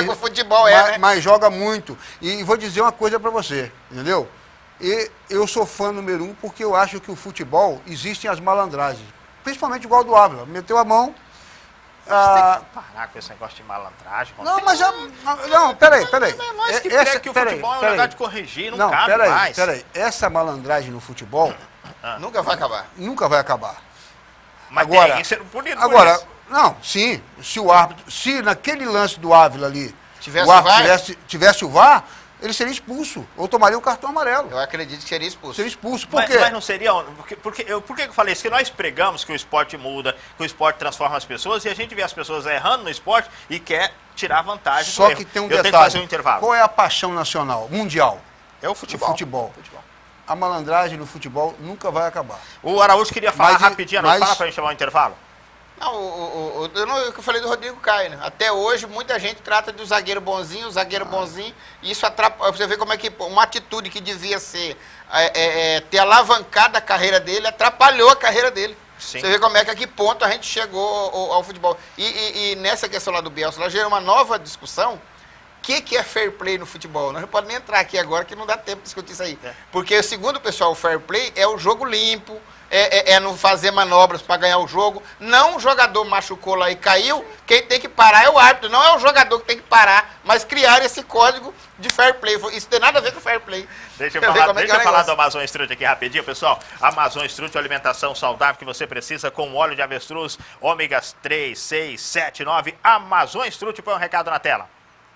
mas joga muito. E vou dizer uma coisa para você, entendeu? Eu sou fã número 1 porque eu acho que o futebol existem as malandragens. Principalmente igual do Ávila. Meteu a mão, Parar com esse negócio de malandragem. Não, mas não, peraí. Nós que prega que o futebol é um lugar de corrigir, não cabe mais. Peraí, essa malandragem no futebol nunca vai acabar. Nunca vai acabar. Mas agora, tem que ser punido agora, por isso. não, sim, se o árbitro, se naquele lance do Ávila ali, Tivesse o árbitro tivesse o VAR, ele seria expulso, ou tomaria o cartão amarelo. Eu acredito que seria expulso. Seria expulso, por quê? Mas não seria... Por que eu falei isso? Que nós pregamos que o esporte muda, que o esporte transforma as pessoas, e a gente vê as pessoas errando no esporte e quer tirar vantagem Só do que erro. tem um Eu detalhe. tenho que fazer um intervalo. Qual é a paixão nacional, mundial? É o futebol. O futebol. A malandragem no futebol nunca vai acabar. O Araújo queria falar rapidinho, mas... fala pra gente chamar um intervalo. Não, eu falei do Rodrigo Caio, né? Até hoje, muita gente trata de um zagueiro bonzinho, e isso atrapalha. Você vê como é que uma atitude que devia ser ter alavancado a carreira dele, atrapalhou a carreira dele. Sim. Você vê como é que a que ponto a gente chegou ao futebol. E nessa questão lá do Bielsa, ela gerou uma nova discussão. O que é fair play no futebol? Nós não podemos nem entrar aqui agora, que não dá tempo de discutir isso aí. Porque, segundo o pessoal, o fair play é o jogo limpo, não fazer manobras para ganhar o jogo. Não o jogador machucou lá e caiu, quem tem que parar é o árbitro, não é o jogador que tem que parar, mas criar esse código de fair play. Isso tem nada a ver com fair play. Deixa eu falar do Amazon Strut aqui rapidinho, pessoal. Amazon Strut, alimentação saudável que você precisa com óleo de avestruz, ômegas 3, 6, 7, 9. Amazon Strut, põe um recado na tela.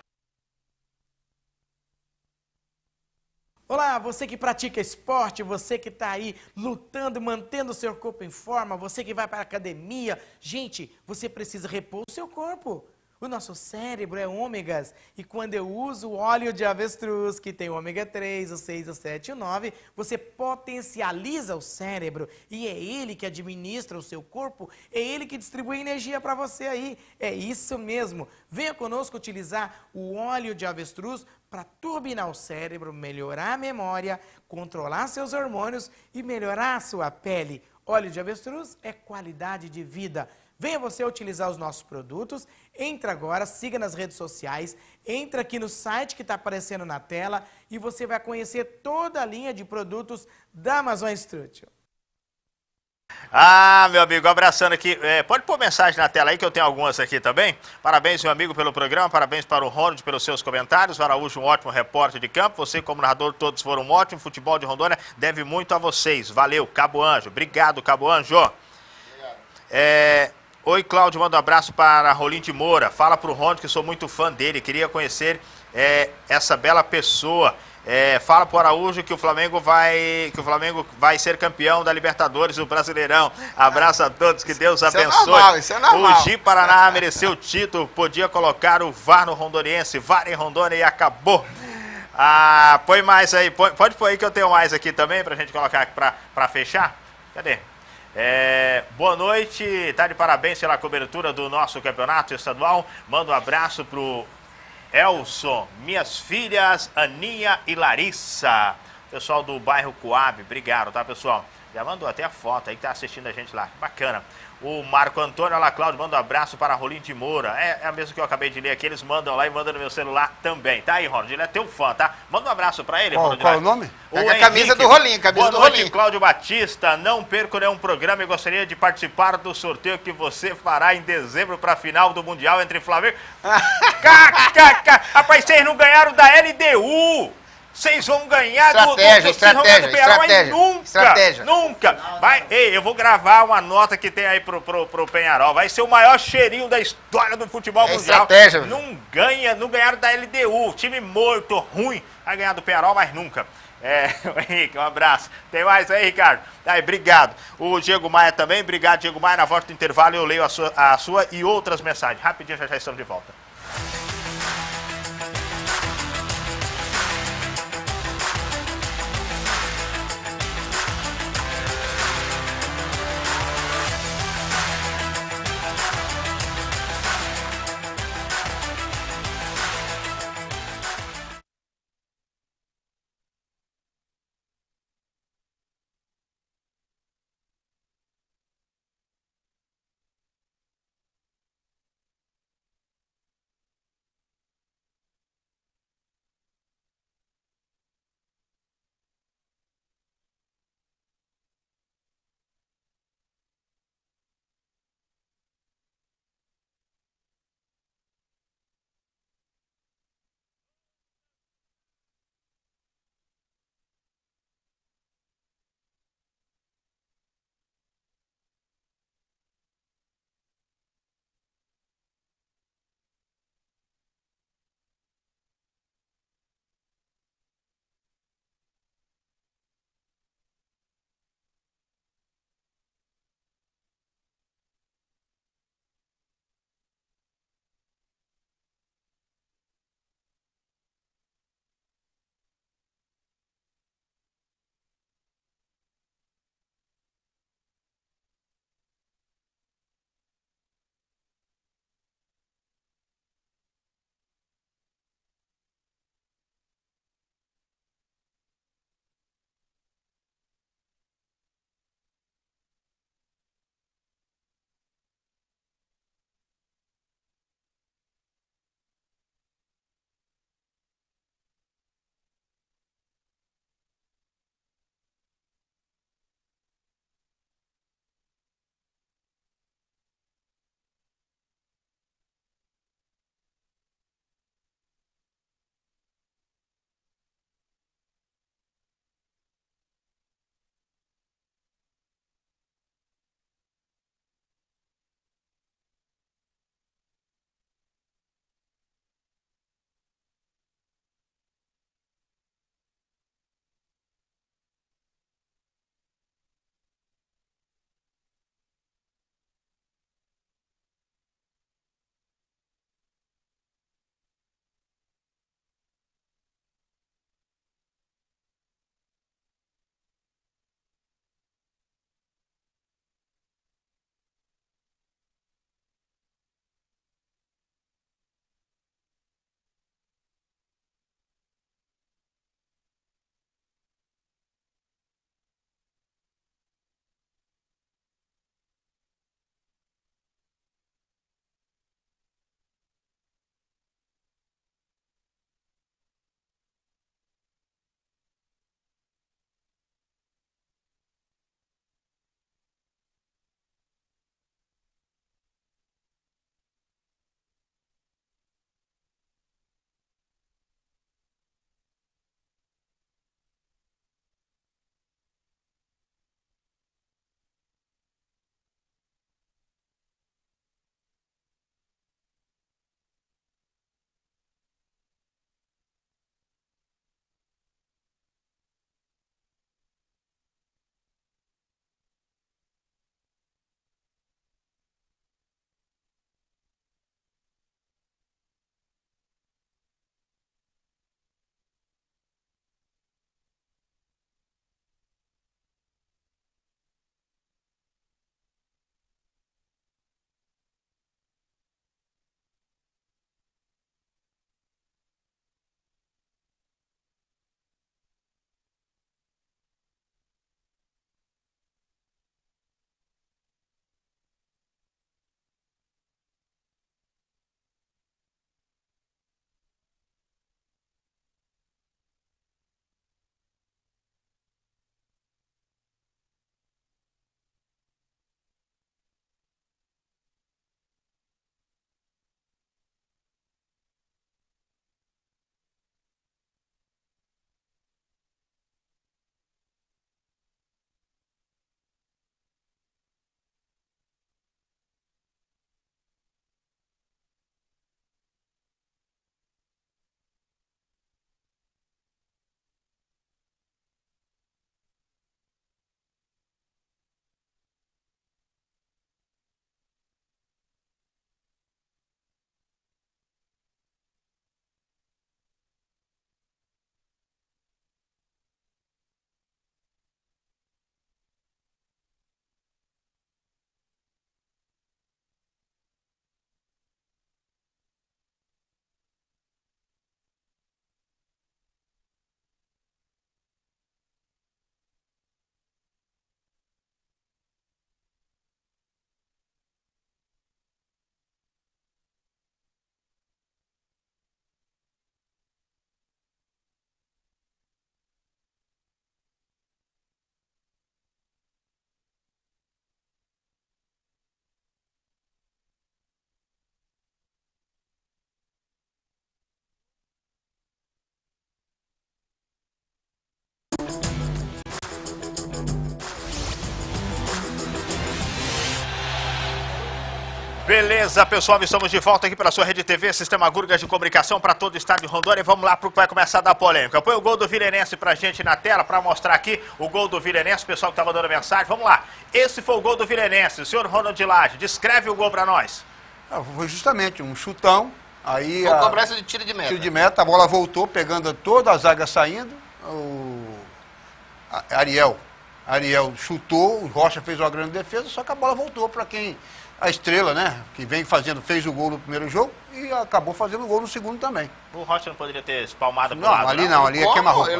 Olá, você que pratica esporte, você que está aí lutando, mantendo o seu corpo em forma, você que vai para a academia. Gente, você precisa repor o seu corpo. O nosso cérebro é ômegas e quando eu uso o óleo de avestruz, que tem o ômega 3, o 6, o 7 e o 9, você potencializa o cérebro e é ele que administra o seu corpo, é ele que distribui energia para você aí. É isso mesmo. Venha conosco utilizar o óleo de avestruz para turbinar o cérebro, melhorar a memória, controlar seus hormônios e melhorar a sua pele. Óleo de avestruz é qualidade de vida. Venha você utilizar os nossos produtos, entra agora, siga nas redes sociais, entra aqui no site que está aparecendo na tela e você vai conhecer toda a linha de produtos da Amazon Strut. Ah, meu amigo, abraçando aqui. Pode pôr mensagem na tela aí que eu tenho algumas aqui também. Parabéns, meu amigo, pelo programa. Parabéns para o Ronald pelos seus comentários. O Araújo, um ótimo repórter de campo. Você, como narrador, todos foram um ótimo. Futebol de Rondônia deve muito a vocês. Valeu, Cabo Anjo. Obrigado, Cabo Anjo. Oi, Cláudio, manda um abraço para Rolim de Moura. Fala para o Ronald que sou muito fã dele. Queria conhecer essa bela pessoa. Fala pro Araújo que o Flamengo vai ser campeão da Libertadores do Brasileirão. Abraço a todos, que Deus abençoe. Isso é normal. O Gi Paraná mereceu o título, podia colocar o VAR no rondoniense, VAR em Rondônia e acabou. Põe mais aí, pode pôr aí que eu tenho mais aqui também pra gente colocar aqui pra fechar. Cadê? Boa noite, tá de parabéns pela cobertura do nosso campeonato estadual. Manda um abraço pro Elson, minhas filhas Aninha e Larissa, pessoal do bairro Coab, obrigado, tá, pessoal? Já mandou até a foto aí que tá assistindo a gente lá, bacana. O Marco Antônio, olá, Cláudio, manda um abraço para Rolim de Moura. É a mesma que eu acabei de ler aqui, eles mandam lá e mandam no meu celular também. Tá aí, Ronald, ele é teu fã, tá? Manda um abraço para ele, Ronald. Qual é o nome? A camisa do Rolim, Boa noite, Cláudio Batista. Não perco nenhum programa e gostaria de participar do sorteio que você fará em dezembro para a final do Mundial entre Flamengo. Rapaz, vocês não ganharam da LDU. Vocês vão ganhar estratégia. Nunca. Eu vou gravar uma nota que tem aí pro Penharol. Vai ser o maior cheirinho da história do futebol mundial. Estratégia. Não ganharam da LDU. Time morto, ruim. Vai ganhar do Penharol, mas nunca. Henrique, um abraço. Tem mais aí, Ricardo? Aí, obrigado. O Diego Maia também. Obrigado, Diego Maia. Na volta do intervalo eu leio a sua e outras mensagens. Rapidinho, já estamos de volta. Beleza, pessoal, estamos de volta aqui pela sua Rede TV, Sistema Gurgas de Comunicação para todo o estado de Rondônia. E vamos lá para o que vai começar a dar polêmica. Põe o gol do Vilenense pra gente na tela, para mostrar aqui o gol do Vilenense, o pessoal que tá mandando mensagem. Vamos lá, esse foi o gol do Vilenense. O senhor Ronald de Laje, descreve o gol para nós. Foi justamente um chutão. Aí foi cobrança de tiro de meta. Tiro de meta, a bola voltou, pegando toda a zaga saindo. Ariel chutou, o Rocha fez uma grande defesa, só que a bola voltou para quem... A Estrela, né, que fez o gol no primeiro jogo e acabou fazendo o gol no segundo também. O Rocha não poderia ter espalmado pro lado, ali é queima-roupa.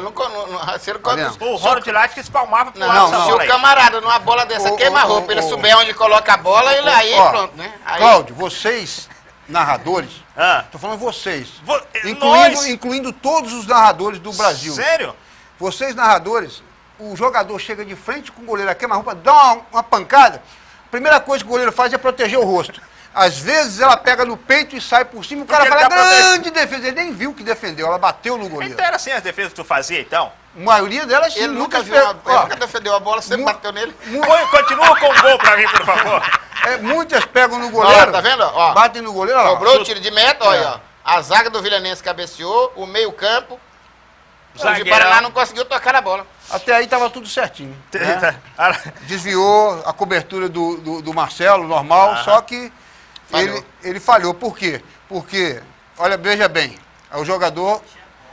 O Ronald de Laje que espalmava pro lado. Se o camarada numa bola dessa queima-roupa, ele souber onde coloca a bola, ele aí pronto, né? Aí... Cláudio, vocês, narradores, tô falando vocês, incluindo todos os narradores do Brasil. Sério? Vocês, narradores, o jogador chega de frente com o goleiro, a queima-roupa, dá uma pancada, a primeira coisa que o goleiro faz é proteger o rosto. Às vezes ela pega no peito e sai por cima, o cara fala, grande defesa, ele nem viu que defendeu, ela bateu no goleiro. Então era assim as defesas que tu fazia, então? A maioria delas, sim. Ele nunca defendeu a bola, sempre bateu nele. Continua com o gol pra mim, por favor. Muitas pegam no goleiro. Ó, tá vendo? Ó, batem no goleiro. Cobrou o tiro de meta, olha, ó. A zaga do Vilenense cabeceou, o meio campo, o de Paraná não conseguiu tocar a bola. Até aí estava tudo certinho. Né? Desviou a cobertura do Marcelo, normal, só que ele falhou. Por quê? Porque, olha, veja bem, o jogador,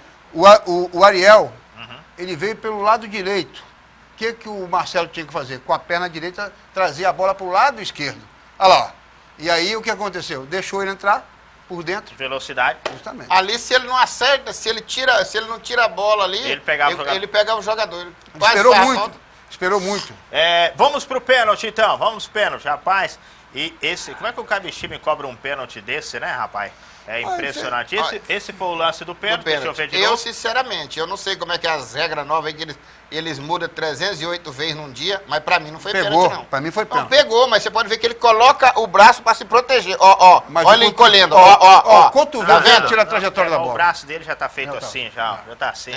o Ariel, ele veio pelo lado direito. O que o Marcelo tinha que fazer? Com a perna direita, trazer a bola para o lado esquerdo. Olha lá. E aí o que aconteceu? Deixou ele entrar por dentro. Velocidade. Justamente. Ali, se ele não acerta, se ele não tira a bola ali, ele pegava o jogador. Esperou muito. Vamos pro pênalti, então. Vamos pro pênalti, rapaz. E esse, como é que o Cabixime cobra um pênalti desse, né, rapaz? É impressionante. Esse foi o lance do pênalti. Deixa eu ver de novo. Sinceramente, eu não sei como é que é as regras novas aí que eles mudam 308 vezes num dia, mas pra mim não foi pênalti, não. Pra mim foi pênalti. Não, pegou, mas você pode ver que ele coloca o braço pra se proteger. Olha ele encolhendo. Ó, cotovelo, tá vendo? Tira a trajetória da bola. O braço dele já tá feito assim, já tá assim.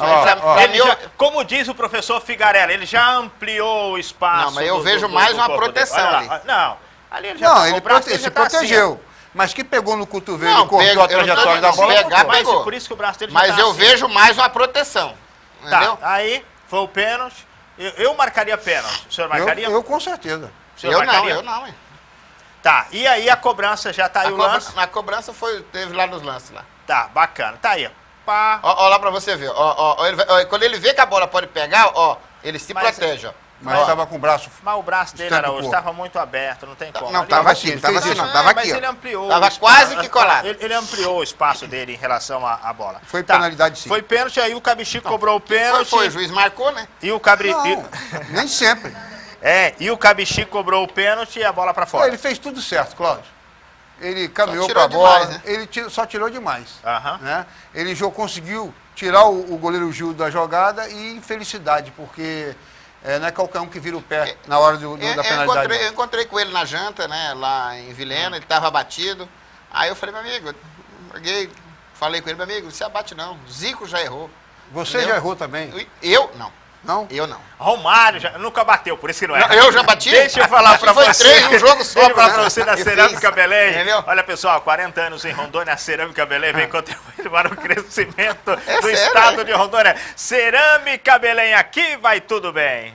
Como diz o professor Figarella, ele já ampliou o espaço. Não, mas eu vejo mais uma proteção ali. Não, ali ele já ele se protegeu. Mas que pegou no cotovelo e cortou a trajetória da bola. Pegou. Por isso que o braço dele mas eu vejo mais uma proteção. Entendeu? Tá, aí foi o pênalti. Eu marcaria pênalti. O senhor marcaria? Eu com certeza. Eu não. Tá, e aí a cobrança já tá aí o lance? A cobrança teve lá nos lances lá. Tá, bacana. Tá aí, ó. Ó lá pra você ver. Quando ele vê que a bola pode pegar, ele se protege, ó. Mas estava com o braço... Mas o braço dele, Araújo, estava muito aberto, não tem como. Não, estava assim, estava assim, não, estava aqui. Mas ele ampliou. Estava quase que colado. Ele ampliou o espaço dele em relação à bola. Foi penalidade, sim. Foi pênalti, aí o Cabichico cobrou o pênalti. Foi, o juiz marcou, né? E o nem sempre. E o Cabichico cobrou o pênalti e a bola para fora. Ele fez tudo certo, Cláudio. Ele caminhou para a bola, né? Ele só tirou demais. Né? Ele conseguiu tirar o goleiro Gil da jogada e infelicidade, porque... não é qualquer um que vira o pé na hora da penalidade. Eu encontrei com ele na janta, né, lá em Vilhena, ele estava abatido. Aí eu falei, meu amigo, falei com ele, meu amigo, você abate não, Zico já errou. Você já errou também? Eu não. Não? Eu não. Romário nunca bateu, por isso que não é. Eu já bati? Deixa eu falar pra você. Foi 3 no jogo só. Deixa eu falar pra você da Cerâmica Belém. Olha, pessoal, 40 anos em Rondônia, a Cerâmica Belém vem contribuindo para o crescimento do estado de Rondônia. Cerâmica Belém, aqui vai tudo bem.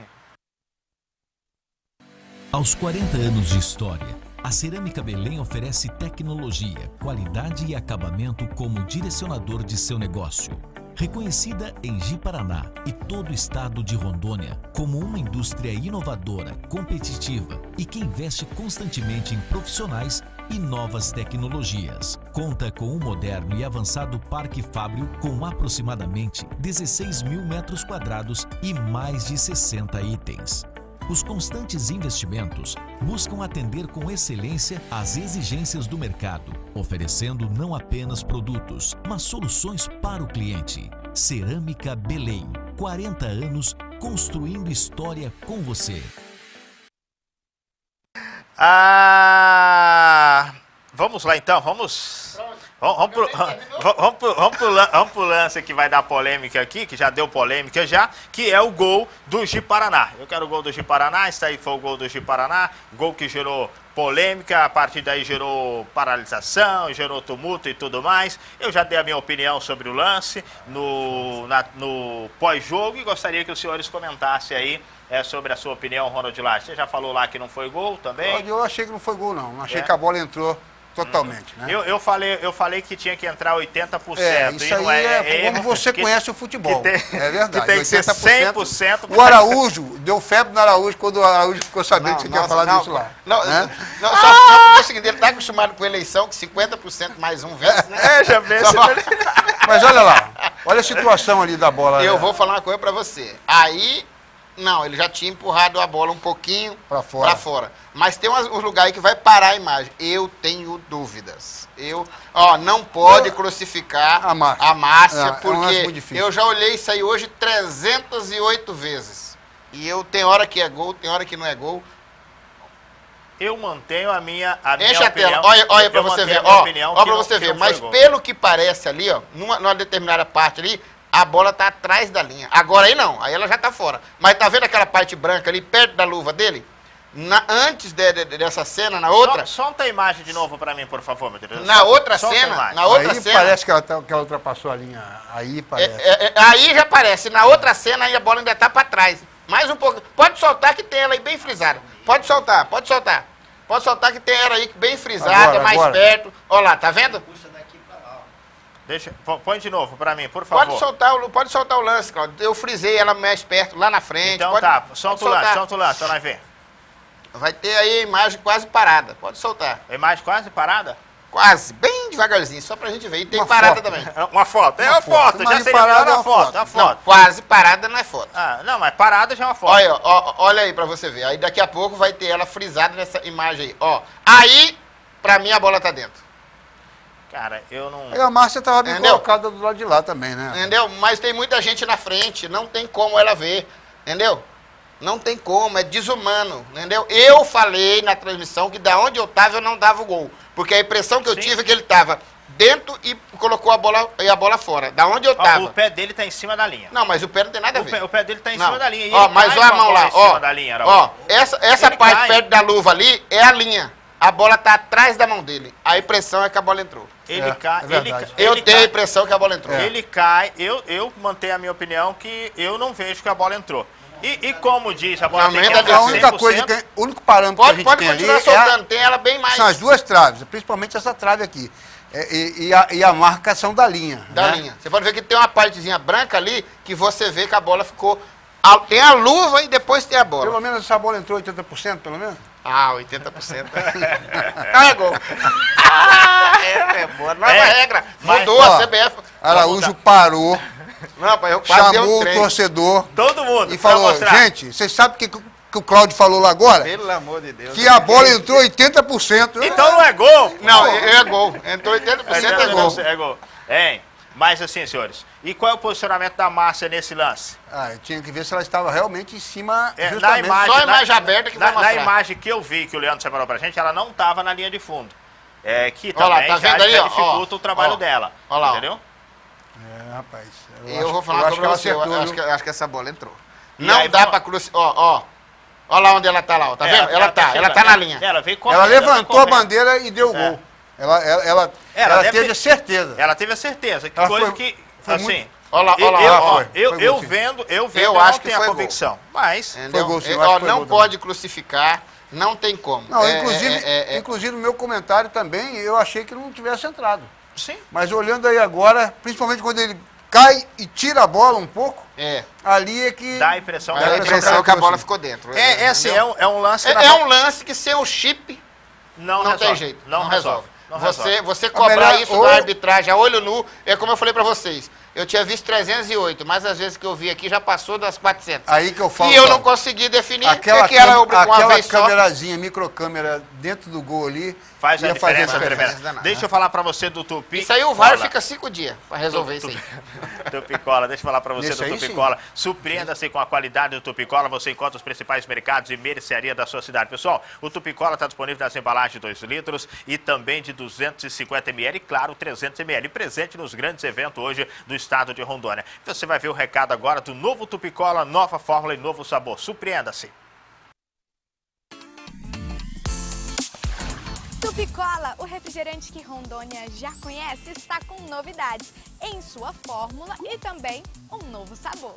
Aos 40 anos de história, a Cerâmica Belém oferece tecnologia, qualidade e acabamento como direcionador de seu negócio. Reconhecida em Ji-Paraná e todo o estado de Rondônia como uma indústria inovadora, competitiva e que investe constantemente em profissionais e novas tecnologias. Conta com um moderno e avançado Parque Fábio com aproximadamente 16 mil metros quadrados e mais de 60 itens. Os constantes investimentos buscam atender com excelência às exigências do mercado, oferecendo não apenas produtos, mas soluções para o cliente. Cerâmica Belém, 40 anos construindo história com você. Vamos lá então, vamos Vamos pro lance que vai dar polêmica aqui, que já deu polêmica já, que é o gol do Ji-Paraná. Eu quero o gol do Ji-Paraná, esse aí foi o gol do Ji-Paraná, gol que gerou polêmica, a partir daí gerou paralisação, gerou tumulto e tudo mais. Eu já dei a minha opinião sobre o lance no pós-jogo e gostaria que os senhores comentassem aí sobre a sua opinião, Ronald Lage. Você já falou lá que não foi gol também? Eu achei que não foi gol, não. Achei que a bola entrou totalmente, né? Eu falei que tinha que entrar 80%. Isso aí é como você conhece o futebol. É verdade. Que tem que ser 100%. O Araújo, deu febre no Araújo quando o Araújo ficou sabendo que você tinha falado disso lá. Só porque é o seguinte, ele está acostumado com eleição, que 50% mais um vence, né? Já vence. Mas olha lá, olha a situação ali da bola. Eu vou falar uma coisa para você. Aí, não, ele já tinha empurrado a bola um pouquinho para fora. Mas tem uns lugares que vai parar a imagem. Eu tenho dúvidas. Não pode crucificar a Márcia, porque eu já olhei isso aí hoje 308 vezes. E tem hora que é gol, tem hora que não é gol. Eu mantenho a minha Enche a opinião. Tela, olha pra você ver. Ó pra você ver. Mas pelo que parece ali, ó, numa determinada parte ali, a bola tá atrás da linha. Agora aí não, aí ela já tá fora. Mas tá vendo aquela parte branca ali, perto da luva dele? Antes dessa cena, na outra... Solta a imagem de novo pra mim, por favor, meu Deus. Na outra cena... Parece que ela ultrapassou a linha. Aí parece. Aí já parece. Na outra cena, aí a bola ainda tá pra trás. Mais um pouco. Pode soltar que tem ela aí bem frisada. Pode soltar. Pode soltar que tem ela aí bem frisada, mais perto. Olha lá, tá vendo? Põe de novo pra mim, por favor. Pode soltar o lance, Claudio. Eu frisei ela mais perto, lá na frente. Então solta o lance, só nós ver. Vai ter aí a imagem quase parada. Pode soltar. A imagem quase parada? Quase, bem devagarzinho, só pra gente ver. E tem uma parada foto, também. Uma foto, uma foto. Já seria melhor uma foto. Não, quase parada não é foto. Não, mas parada já é uma foto. Olha aí pra você ver. Aí daqui a pouco vai ter ela frisada nessa imagem aí. Ó, aí, pra mim, a bola tá dentro. Cara, eu não... E a Márcia tava bem colocada do lado de lá também, né? Entendeu? Mas tem muita gente na frente, não tem como ela ver, entendeu? Não tem como, é desumano, entendeu? Eu falei na transmissão que da onde eu tava eu não dava o gol. Porque a impressão que eu tive é que ele tava dentro e colocou a bola fora. Da onde eu tava. O pé dele tá em cima da linha. Não, mas o pé não tem nada a ver. O pé dele tá em cima da linha. Mas olha a mão lá, essa parte perto da luva ali é a linha. A bola tá atrás da mão dele. A impressão é que a bola entrou. Eu tenho a impressão que a bola entrou. Ele cai, eu mantenho a minha opinião que eu não vejo que a bola entrou. E como diz, a bola tem que entrar 100%. A única coisa, o único parâmetro que a gente tem ali soltando, tem ela bem mais. São as duas traves, principalmente essa trave aqui. E a marcação da linha. Linha. Você pode ver que tem uma partezinha branca ali que você vê que a bola ficou... Tem a luva e depois tem a bola. Pelo menos essa bola entrou 80%, pelo menos? 80%. É gol. É boa. Nova regra. Mudou a CBF. Araújo parou. Chamou o torcedor. Todo mundo. E falou, gente, vocês sabem o que o Cláudio falou lá agora? Pelo amor de Deus. Que a bola entrou 80%. Então não é gol. Não, é gol. Entrou 80%, é gol. É gol. Mas assim, senhores, e qual é o posicionamento da Márcia nesse lance? Eu tinha que ver se ela estava realmente em cima, na imagem, só a imagem aberta que vai mostrar. Na imagem que eu vi, que o Leandro separou pra gente, ela não estava na linha de fundo. Que olha também lá, tá vendo já dificulta o trabalho dela. Olha lá. Entendeu? Rapaz. Eu vou falar com você, acho que essa bola entrou. Não dá pra cruzar. Olha lá onde ela tá lá, tá vendo? Ela tá na linha. Ela levantou a bandeira e deu o gol. Ela teve a certeza. Ela teve a certeza. Que coisa que, assim... Olha lá. Eu vendo, eu acho que tenho foi a convicção. Mas... Foi gol, não pode crucificar, não tem como. Não, inclusive no meu comentário também, eu achei que não tivesse entrado. Sim. Mas olhando aí agora, principalmente quando ele cai e tira a bola um pouco, ali é que... Dá a impressão que a bola ficou dentro. É um lance... um lance que sem o chip não tem jeito. Não resolve. Você cobrar isso da arbitragem a olho nu, é como eu falei pra vocês. Eu tinha visto 308, mas às vezes que eu vi aqui já passou das 400. Aí que eu falo. E eu não consegui definir aquela aquela câmerazinha, microcâmera dentro do gol ali. Faz a diferença, Deixa eu falar pra você do Tupi. Isso aí o VAR fica 5 dias pra resolver isso aí. Tupicola, deixa eu falar pra você do Tupicola. Surpreenda-se com a qualidade do Tupicola. Você encontra os principais mercados e mercearia da sua cidade. Pessoal, o Tupicola está disponível nas embalagens de 2 litros e também de 250 ml e, claro, 300 ml. Presente nos grandes eventos hoje do estado de Rondônia. Você vai ver o recado agora do novo Tupicola, nova fórmula e novo sabor. Surpreenda-se. Tupicola, o refrigerante que Rondônia já conhece, está com novidades em sua fórmula e também um novo sabor.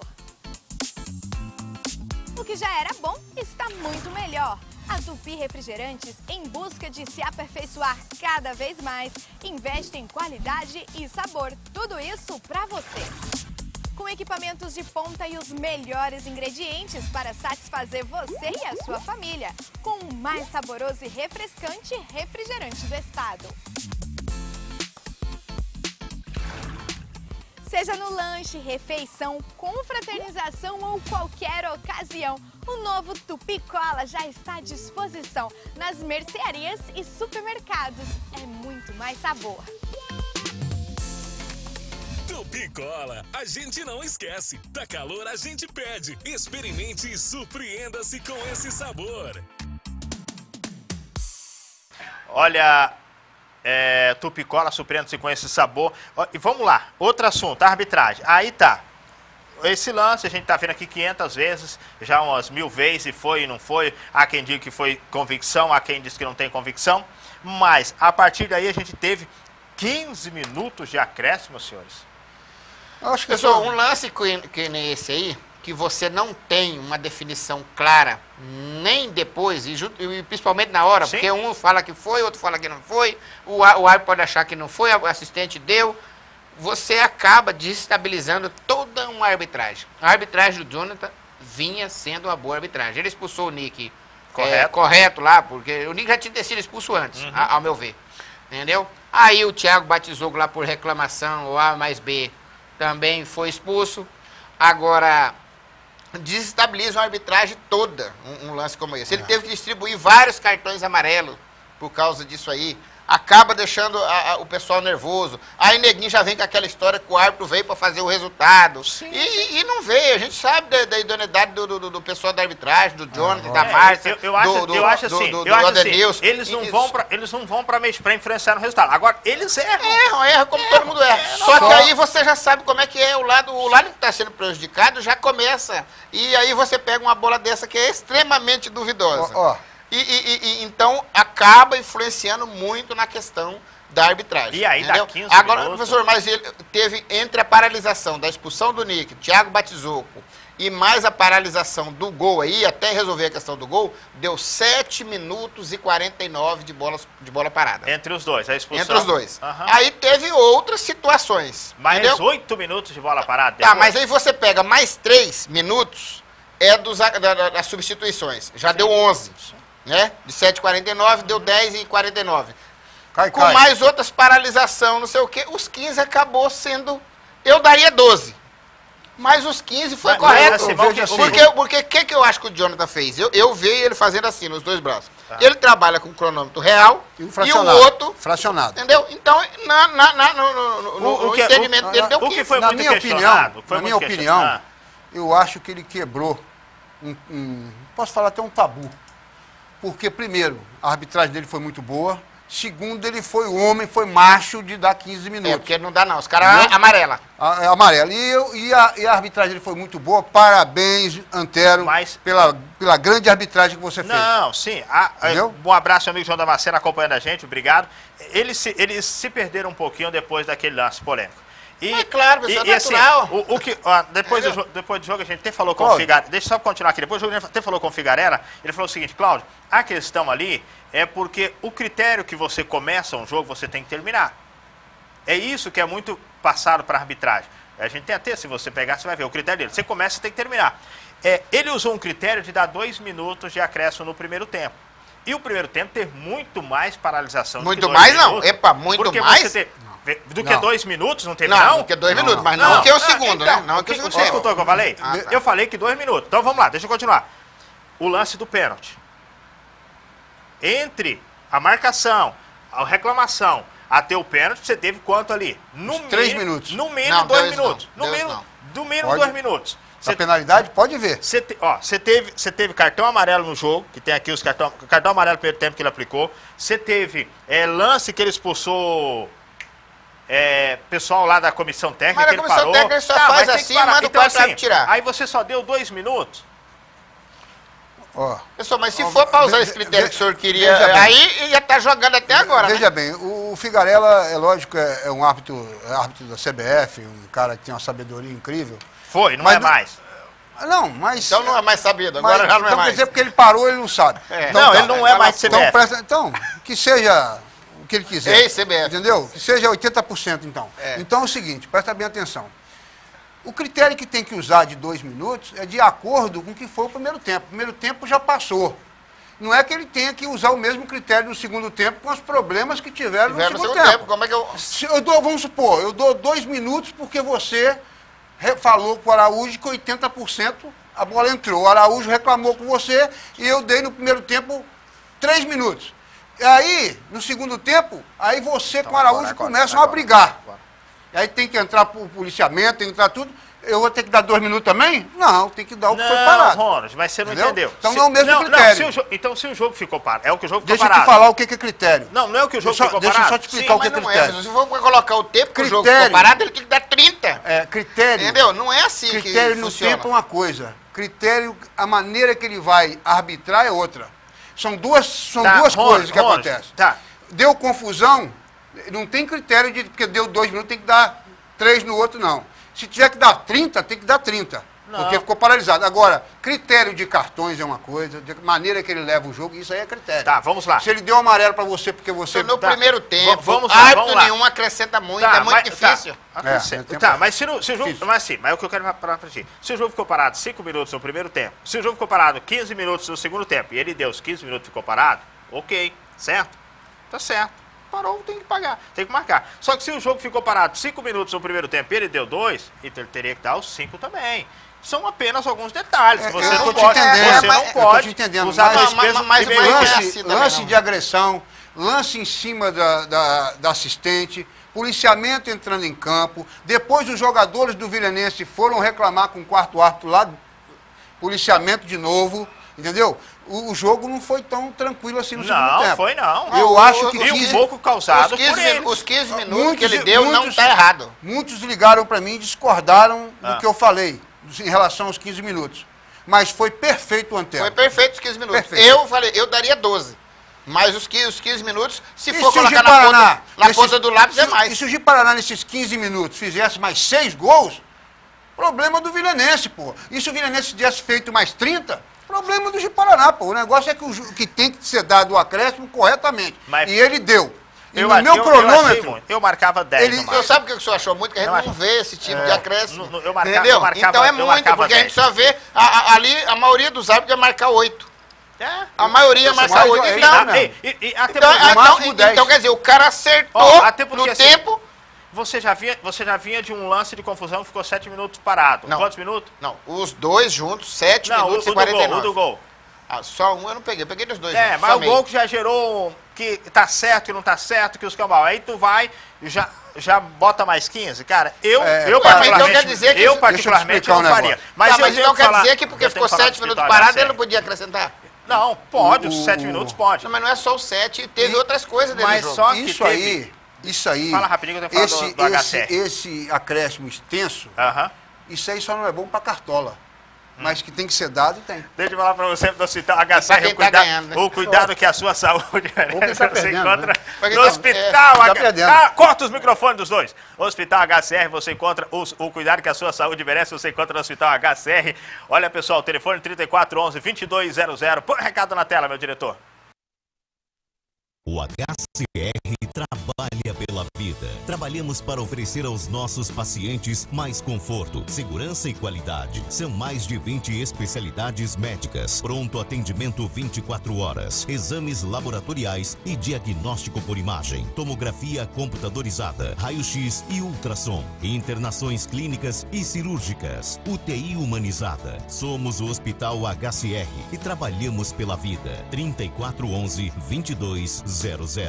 O que já era bom está muito melhor. A Tupi Refrigerantes, em busca de se aperfeiçoar cada vez mais, investe em qualidade e sabor. Tudo isso para você. Com equipamentos de ponta e os melhores ingredientes para satisfazer você e a sua família, com o mais saboroso e refrescante refrigerante do estado. Seja no lanche, refeição, confraternização ou qualquer ocasião, o novo Tupicola já está à disposição nas mercearias e supermercados. É muito mais sabor. Tupicola, a gente não esquece. Tá calor, a gente pede. Experimente e surpreenda-se com esse sabor. Olha, Tupicola, surpreenda-se com esse sabor. E vamos lá, outro assunto, a arbitragem. Aí tá. Esse lance a gente tá vendo aqui 500 vezes, já umas 1000 vezes, e foi e não foi. Há quem diga que foi convicção, há quem diz que não tem convicção. Mas, a partir daí, a gente teve 15 minutos de acréscimo, senhores. Acho que pessoal, um lance que nem esse aí, que você não tem uma definição clara, nem depois, e principalmente na hora, sim, porque um fala que foi, outro fala que não foi, o árbitro pode achar que não foi, o assistente deu, você acaba desestabilizando toda uma arbitragem. A arbitragem do Jonathan vinha sendo uma boa arbitragem. Ele expulsou o Nick correto lá, porque o Nick já tinha sido expulso antes, ao meu ver. Entendeu? Aí o Thiago batizou lá por reclamação, o A mais B também foi expulso. Agora, desestabiliza uma arbitragem toda, um lance como esse. Ele teve que distribuir vários cartões amarelos por causa disso aí. Acaba deixando o pessoal nervoso. Aí Neguinho já vem com aquela história que o árbitro veio para fazer o resultado. Sim, e não veio. A gente sabe da idoneidade do pessoal da arbitragem, do Jonathan, da Márcia, eu acho assim, eles não vão para influenciar no resultado. Agora, eles erram como todo mundo erra. Só que aí você já sabe como é que é o lado que está sendo prejudicado já começa. E aí você pega uma bola dessa que é extremamente duvidosa. Então, acaba influenciando muito na questão da arbitragem. E aí dá 15 Agora, minutos. professor, mas ele teve entre a paralisação da expulsão do Nick, Thiago Batizoco, e mais a paralisação do gol aí, até resolver a questão do gol, deu 7 minutos e 49 de bola parada. Entre os dois, a expulsão. Entre os dois. Aí teve outras situações. Mais entendeu? 8 minutos de bola parada. Tá, mas aí você pega mais 3 minutos, das substituições. Já deu 11. Né? De 7,49 deu 10,49. Com mais outras paralisação, não sei o quê, os 15 acabou sendo... Eu daria 12. Mas os 15 foi correto. Porque o que eu acho que o Jonathan fez? Eu vejo ele fazendo assim, nos dois braços. Ele trabalha com o cronômetro real e o outro... fracionado. Entendeu? Então, no entendimento dele deu 15. O que foi muito questionado. Na minha opinião, eu acho que ele quebrou posso falar até um tabu. Porque, primeiro, a arbitragem dele foi muito boa. Segundo, ele foi homem, foi macho de dar 15 minutos. Porque não dá não, os caras amarela. Amarela. E a arbitragem dele foi muito boa. Parabéns, Antero, pela grande arbitragem que você fez. Não, sim. Um abraço, amigo João Damasceno, acompanhando a gente, obrigado. Eles se perderam um pouquinho depois daquele lance polêmico. É claro, isso é natural. Assim, depois do jogo, a gente até falou com o Figarella. Deixa eu só continuar aqui. Depois do jogo, a gente até falou com o Figarella. Ele falou o seguinte: Cláudio, a questão ali é porque o critério que você começa um jogo, você tem que terminar. É isso que é muito passado para a arbitragem. A gente tem até, se você pegar, você vai ver o critério dele. Você começa, você tem que terminar. Ele usou um critério de dar 2 minutos de acréscimo no primeiro tempo. E o primeiro tempo teve muito mais paralisação. Muito mais não. Epa, muito mais? Do que 2 minutos, não teve não? Do que 2 minutos, mas não que é o segundo, então, né? Não que é o segundo tempo. Você escutou o que eu falei? Tá. Eu falei que 2 minutos. Então vamos lá, deixa eu continuar. O lance do pênalti. Entre a marcação, a reclamação, até o pênalti, você teve quanto ali? No 3 minutos. No mínimo 2 minutos. No mínimo 2 minutos. A penalidade, pode ver. Você teve cartão amarelo no jogo, que tem aqui os cartão amarelo no primeiro tempo que ele aplicou. Você teve lance que ele expulsou pessoal lá da comissão técnica, mas que ele a comissão técnica só faz assim e manda o então, quarto tirar. Aí você só deu 2 minutos? Pessoal, mas se for para usar esse critério que o senhor queria, aí ia estar jogando até agora, Veja bem, o Figarella, é lógico, é um árbitro da CBF, um cara que tem uma sabedoria incrível. Foi, não é mais. Não, mas... Então não é mais sabido, agora já não é então mais. Quer dizer, porque ele parou, ele não sabe. Não, ele não é mais CBF. Então, que seja o que ele quiser. Ei, CBF. Entendeu? Que seja 80%, então. Então é o seguinte, presta bem atenção. O critério que tem que usar de 2 minutos é de acordo com o que foi o primeiro tempo. O primeiro tempo já passou. Não é que ele tenha que usar o mesmo critério no segundo tempo com os problemas que tiveram no segundo tempo. Como é que eu... Vamos supor, eu dou 2 minutos porque você falou com o Araújo que 80% a bola entrou. O Araújo reclamou com você e eu dei no primeiro tempo 3 minutos. E aí, no segundo tempo, aí você com o Araújo começam a brigar. Aí tem que entrar o policiamento, tem que entrar tudo. Eu vou ter que dar 2 minutos também? Não, tem que dar o que foi parado. Não, Ronald, mas você não entendeu. Então não é o mesmo critério. Então se o jogo ficou parado, é o que o jogo ficou Deixa parado. eu te falar o que é critério. Não é o que o jogo ficou parado. Deixa eu só te explicar o que é critério. Se for para colocar o tempo que o jogo ficou parado, ele tem que dar 30. Critério. Entendeu? Não é assim que critério no funciona. tempo é uma coisa. Critério, a maneira que ele vai arbitrar é outra. São duas coisas que acontecem. Deu confusão, não tem critério de porque deu 2 minutos, tem que dar 3 no outro, não. Se tiver que dar 30, tem que dar 30. Não. Porque ficou paralisado. Agora, critério de cartões é uma coisa, de maneira que ele leva o jogo, isso aí é critério. Tá, vamos lá. Se ele deu amarelo pra você porque você... No primeiro tempo, vamos árbitro nenhum acrescenta muito, é muito difícil. Mas se o jogo... Mas é o que eu quero falar pra ti. Se o jogo ficou parado 5 minutos no primeiro tempo, se o jogo ficou parado 15 minutos no segundo tempo, e ele deu os 15 minutos e ficou parado, ok, certo? Tá certo. Parou, tem que pagar, tem que marcar. Só que se o jogo ficou parado 5 minutos no primeiro tempo e ele deu 2, então ele teria que dar os 5 também. São apenas alguns detalhes. Você não pode usar dois pesos lance de agressão, lance em cima da assistente, policiamento entrando em campo. Depois os jogadores do Vilenense foram reclamar com o quarto árbitro lá, policiamento de novo, entendeu? O jogo não foi tão tranquilo assim no segundo tempo. Não, foi não. Eu acho que... E um pouco causado por eles. Os 15 minutos que ele deu não está errado. Muitos ligaram para mim e discordaram do que eu falei em relação aos 15 minutos. Mas foi perfeito o Antero. Foi perfeito os 15 minutos. Perfeito. Eu falei, eu daria 12. Mas os 15 minutos, se for colocar na ponta do lápis, é mais. E se o Ji-Paraná nesses 15 minutos fizesse mais 6 gols, problema do Vilenense, pô. E se o Vilenense tivesse feito mais 30... problema do Ji-Paraná, pô. O negócio é que tem que ser dado o acréscimo corretamente. E ele deu. E no meu cronômetro... Eu marcava 10 Eu sabe o que o senhor achou muito? Que a gente não vê esse tipo de acréscimo. Entendeu? Então é muito, porque a gente só vê... Ali, a maioria dos árbitros ia marcar 8. A maioria ia marcar 8. Então, quer dizer, o cara acertou no tempo... Você já vinha de um lance de confusão que ficou 7 minutos parado. Não. Quantos minutos? Não, os dois juntos, 7 minutos e 49. O do gol. Só um eu não peguei, eu peguei dos dois. Mas o gol que já gerou que tá certo e não tá certo, que os cambal. Aí tu vai e já bota mais 15. Cara, eu particularmente não faria. Mas então quer dizer que porque ficou 7 minutos parado, ele não podia acrescentar? Não, pode, os 7 minutos pode. Não, mas não é só os 7, teve outras coisas dentro do jogo. Só que isso aí, fala rapidinho que eu tenho que falar do HCR. Esse acréscimo extenso, isso aí só não é bom para Cartola. Mas que tem que ser dado, tem. Deixa eu falar para você, do Hospital HCR, o cuidado que a sua saúde merece. Você encontra no Hospital HCR. Corta os microfones dos dois. Hospital HCR, você encontra o cuidado que a sua saúde merece, você encontra no Hospital HCR. Olha, pessoal, telefone 3411-2200. Põe um recado na tela, meu diretor. O HCR trabalha pela vida. Trabalhamos para oferecer aos nossos pacientes mais conforto, segurança e qualidade. São mais de 20 especialidades médicas, pronto atendimento 24 horas, exames laboratoriais e diagnóstico por imagem, tomografia computadorizada, raio-x e ultrassom, internações clínicas e cirúrgicas, UTI humanizada. Somos o Hospital HCR e trabalhamos pela vida. 3411-2200.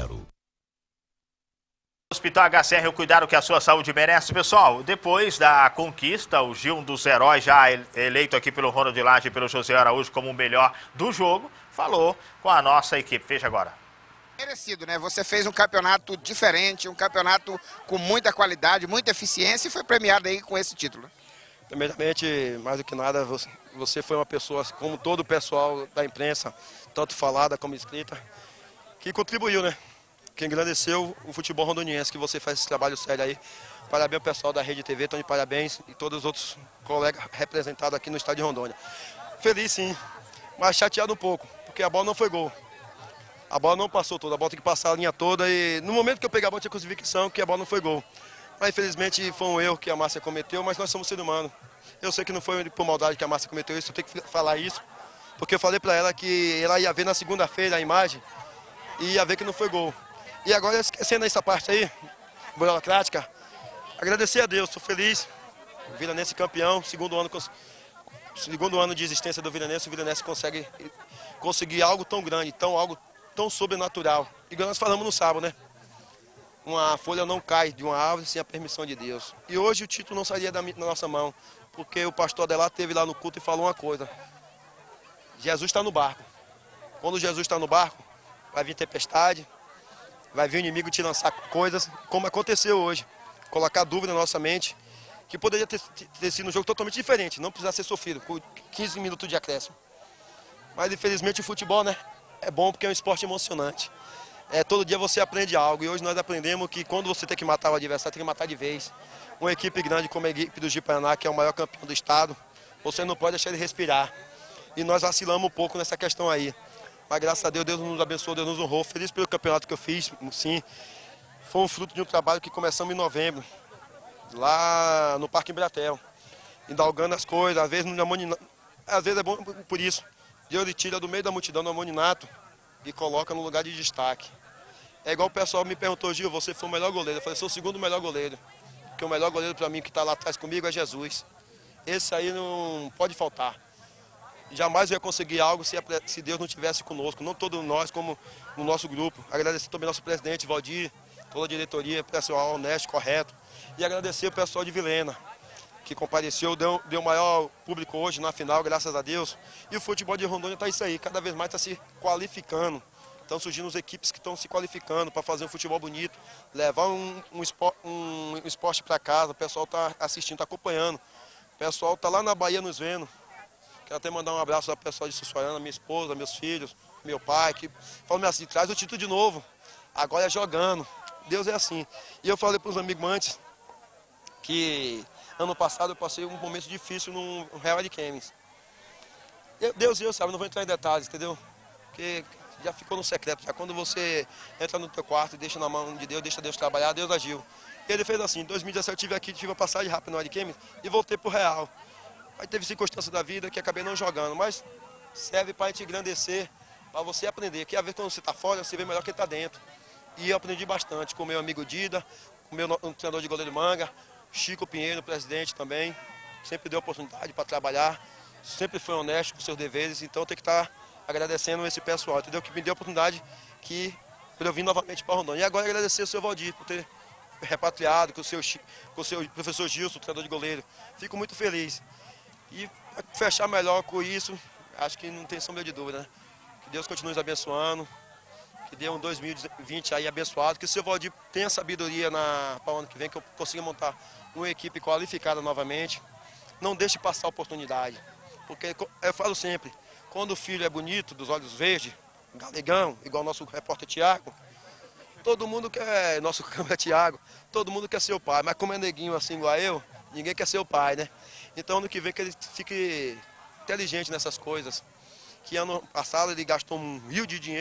Hospital HCR, o cuidado que a sua saúde merece. Pessoal, depois da conquista, o Gil, um dos heróis já eleito aqui pelo Ronald de Laje e pelo José Araújo como o melhor do jogo, falou com a nossa equipe. Veja agora. Merecido, né? Você fez um campeonato diferente, um campeonato com muita qualidade, muita eficiência e foi premiado aí com esse título. Primeiramente, mais do que nada, você foi uma pessoa, como todo o pessoal da imprensa, tanto falada como escrita, que contribuiu, né? Que engrandeceu o futebol rondoniense, que você faz esse trabalho sério aí. Parabéns ao pessoal da Rede TV, Tony, parabéns, e todos os outros colegas representados aqui no estádio de Rondônia. Feliz sim, mas chateado um pouco, porque a bola não foi gol. A bola não passou toda, a bola tem que passar a linha toda e no momento que eu peguei a bola tinha convicção que a bola não foi gol. Mas infelizmente foi um erro que a Márcia cometeu, mas nós somos seres humanos. Eu sei que não foi por maldade que a Márcia cometeu isso, eu tenho que falar isso. Porque eu falei para ela que ela ia ver na segunda-feira a imagem e ia ver que não foi gol. E agora, esquecendo essa parte aí, burocrática, agradecer a Deus, estou feliz. O Vilanense campeão, segundo ano de existência do Vilanense, o Vilanense conseguir algo tão grande, algo tão sobrenatural. Igual nós falamos no sábado, né? Uma folha não cai de uma árvore sem a permissão de Deus. E hoje o título não sairia da nossa mão, porque o pastor Adelar esteve lá no culto e falou uma coisa. Jesus está no barco. Quando Jesus está no barco, vai vir tempestade, vai vir o inimigo te lançar coisas, como aconteceu hoje. Colocar dúvida na nossa mente, que poderia ter sido um jogo totalmente diferente, não precisar ser sofrido, com 15 minutos de acréscimo. Mas infelizmente o futebol, né, é bom porque é um esporte emocionante. Todo dia você aprende algo, e hoje nós aprendemos que quando você tem que matar o adversário, tem que matar de vez. Uma equipe grande como a equipe do Ji-Paraná, que é o maior campeão do estado, você não pode deixar ele respirar. E nós vacilamos um pouco nessa questão aí. Mas graças a Deus, Deus nos abençoou, Deus nos honrou. Feliz pelo campeonato que eu fiz, sim. Foi um fruto de um trabalho que começamos em novembro, lá no Parque Embratel. Indalgando as coisas, às vezes é bom por isso. Deus ele tira do meio da multidão do amoninato e coloca no lugar de destaque. É igual o pessoal me perguntou, Gil, você foi o melhor goleiro. Eu falei, sou o segundo melhor goleiro. Porque o melhor goleiro para mim que está lá atrás comigo é Jesus. Esse aí não pode faltar. Jamais eu ia conseguir algo se Deus não estivesse conosco, não todos nós, como no nosso grupo. Agradecer também ao nosso presidente, Valdir, toda a diretoria, pessoal honesto, correto. E agradecer o pessoal de Vilena, que compareceu, deu maior público hoje na final, graças a Deus. E o futebol de Rondônia está isso aí, cada vez mais está se qualificando. Estão surgindo as equipes que estão se qualificando para fazer um futebol bonito, levar um esporte para casa, o pessoal está assistindo, está acompanhando. O pessoal está lá na Bahia nos vendo. Quero até mandar um abraço ao pessoal de Sussuarana, minha esposa, meus filhos, meu pai, que falam assim, traz o título de novo, agora é jogando. Deus é assim. E eu falei para os amigos antes que ano passado eu passei um momento difícil no Real Ariquemes. Deus e eu, sabe, não vou entrar em detalhes, entendeu? Porque já ficou no secreto, já quando você entra no teu quarto e deixa na mão de Deus, deixa Deus trabalhar, Deus agiu. E ele fez assim, em 2017 eu estive aqui, tive uma passagem rápida no Ariquemes e voltei para o Real. Aí teve circunstância da vida que acabei não jogando, mas serve para a gente engrandecer, para você aprender. Que às vezes quando você está fora, você vê melhor que está dentro. E eu aprendi bastante com o meu amigo Dida, com o meu treinador de goleiro Manga, Chico Pinheiro, presidente também. Sempre deu oportunidade para trabalhar, sempre foi honesto com seus deveres, então eu tenho que estar agradecendo esse pessoal, entendeu? Que me deu a oportunidade para eu vir novamente para Rondônia. E agora agradecer o seu Valdir por ter repatriado, com o seu professor Gilson, treinador de goleiro. Fico muito feliz. E fechar melhor com isso, acho que não tem sombra de dúvida, né? Que Deus continue nos abençoando, que dê um 2020 aí abençoado, que o seu Valdir tenha sabedoria para o ano que vem, que eu consiga montar uma equipe qualificada novamente. Não deixe passar a oportunidade, porque eu falo sempre, quando o filho é bonito, dos olhos verdes, galegão, igual o nosso repórter Tiago, todo mundo quer, nosso câmera Tiago, todo mundo quer ser o pai, mas como é neguinho assim igual eu, ninguém quer ser o pai, né? Então, ano que vem que ele fique inteligente nessas coisas. Que ano passado ele gastou um rio de dinheiro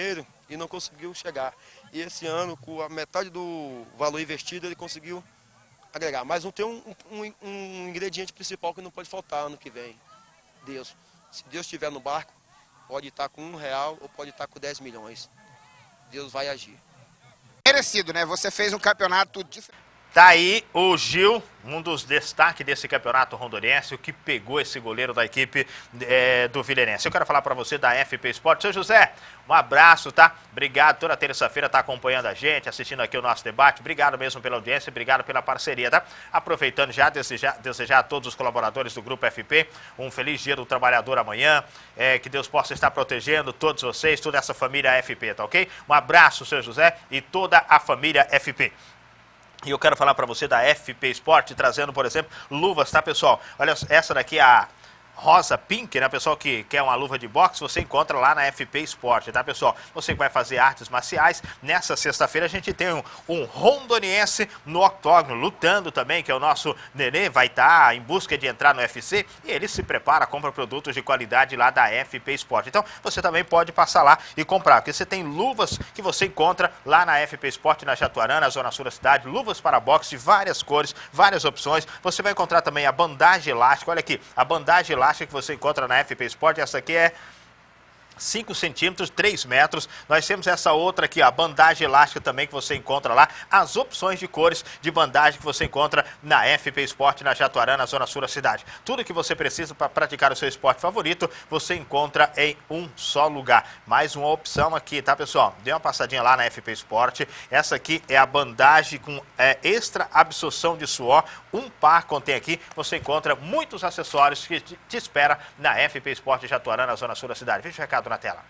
e não conseguiu chegar. E esse ano, com a metade do valor investido, ele conseguiu agregar. Mas não tem um ingrediente principal que não pode faltar ano que vem. Deus. Se Deus estiver no barco, pode estar com R$1 ou pode estar com 10 milhões. Deus vai agir. Merecido, né? Você fez um campeonato diferente. Tá aí o Gil, um dos destaques desse campeonato rondoniense, o que pegou esse goleiro da equipe do Vileirense. Eu quero falar para você da FP Sport. Seu José, um abraço, tá? Obrigado, toda terça-feira tá acompanhando a gente, assistindo aqui o nosso debate. Obrigado mesmo pela audiência, obrigado pela parceria, tá? Aproveitando já, desejar a todos os colaboradores do Grupo FP um feliz Dia do Trabalhador amanhã, que Deus possa estar protegendo todos vocês, toda essa família FP, tá ok? Um abraço, seu José, e toda a família FP. E eu quero falar para você da FP Sport, trazendo, por exemplo, luvas, tá, pessoal? Olha, essa daqui é a rosa pink, né, pessoal, que quer uma luva de boxe, você encontra lá na FP Sport, tá, pessoal? Você que vai fazer artes marciais, nessa sexta-feira a gente tem um rondoniense no octógono, lutando também, que é o nosso Nenê, vai estar em busca de entrar no UFC, e ele se prepara, compra produtos de qualidade lá da FP Sport. Então, você também pode passar lá e comprar, porque você tem luvas que você encontra lá na FP Sport, na Jatuarana, Zona Sul da cidade, luvas para boxe de várias cores, várias opções. Você vai encontrar também a bandagem elástica, olha aqui, a bandagem elástica que você encontra na FP Sport, essa aqui é 5 centímetros, 3 metros. Nós temos essa outra aqui, a bandagem elástica também que você encontra lá. As opções de cores de bandagem que você encontra na FP Sport, na Jatuarana, Zona Sul da cidade. Tudo que você precisa para praticar o seu esporte favorito, você encontra em um só lugar. Mais uma opção aqui, tá, pessoal? Dê uma passadinha lá na FP Sport. Essa aqui é a bandagem com extra absorção de suor. Um par contém aqui. Você encontra muitos acessórios que te espera na FP Sport Jatuarana, Zona Sul da cidade. Veja o recado na tela.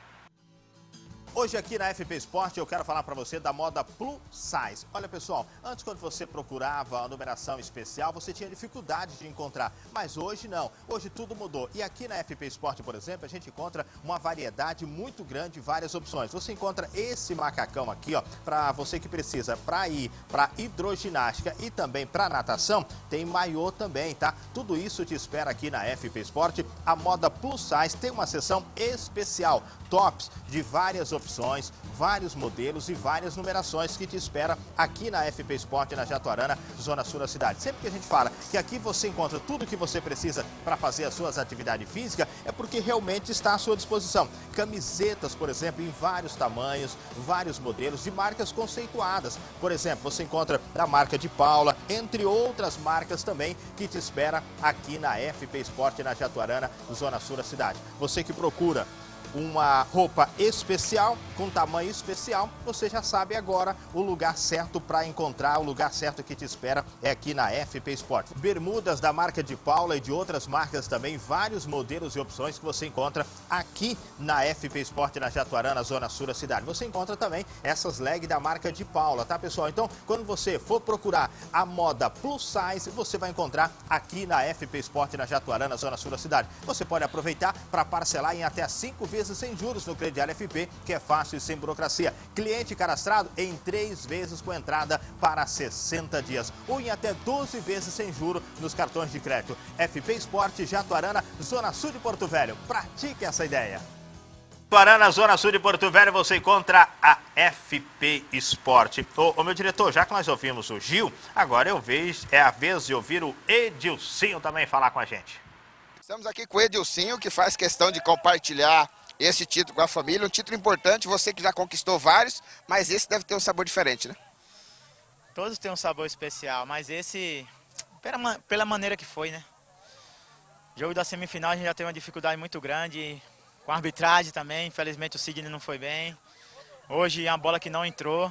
Hoje aqui na FP Sport eu quero falar para você da moda Plus Size. Olha, pessoal, antes quando você procurava a numeração especial, você tinha dificuldade de encontrar, mas hoje não. Hoje tudo mudou. E aqui na FP Sport, por exemplo, a gente encontra uma variedade muito grande, várias opções. Você encontra esse macacão aqui, ó, para você que precisa para ir para hidroginástica e também para natação, tem maiô também, tá? Tudo isso te espera aqui na FP Sport. A moda Plus Size tem uma seção especial, tops de várias opções, vários modelos e várias numerações que te espera aqui na FP Sport, na Jatuarana, Zona Sul da cidade. Sempre que a gente fala que aqui você encontra tudo que você precisa para fazer as suas atividades físicas, é porque realmente está à sua disposição. Camisetas, por exemplo, em vários tamanhos, vários modelos de marcas conceituadas. Por exemplo, você encontra a marca de Paula, entre outras marcas também que te espera aqui na FP Sport, na Jatuarana, Zona Sul da cidade. Você que procura uma roupa especial, com tamanho especial, você já sabe agora o lugar certo para encontrar, o lugar certo que te espera é aqui na FP Sport. Bermudas da marca de Paula e de outras marcas também, vários modelos e opções que você encontra aqui na FP Sport, na Jatuarana, Zona Sul da cidade. Você encontra também essas legs da marca de Paula, tá, pessoal? Então, quando você for procurar a moda Plus Size, você vai encontrar aqui na FP Sport, na Jatuarana, Zona Sul da cidade. Você pode aproveitar para parcelar em até 5 vezes sem juros no crediário FP, que é fácil e sem burocracia. Cliente cadastrado em 3 vezes com entrada para 60 dias. Ou em até 12 vezes sem juro nos cartões de crédito. FP Sport, Jatuarana, Zona Sul de Porto Velho. Pratique essa ideia. Jatuarana, Zona Sul de Porto Velho, você encontra a FP Sport. Ô, meu diretor, já que nós ouvimos o Gil, agora é a vez de ouvir o Edilcinho também falar com a gente. Estamos aqui com o Edilcinho, que faz questão de compartilhar esse título com a família, um título importante, você que já conquistou vários, mas esse deve ter um sabor diferente, né? Todos têm um sabor especial, mas esse, pela maneira que foi, né? Jogo da semifinal a gente já teve uma dificuldade muito grande, com a arbitragem também, infelizmente o Sidney não foi bem. Hoje é uma bola que não entrou,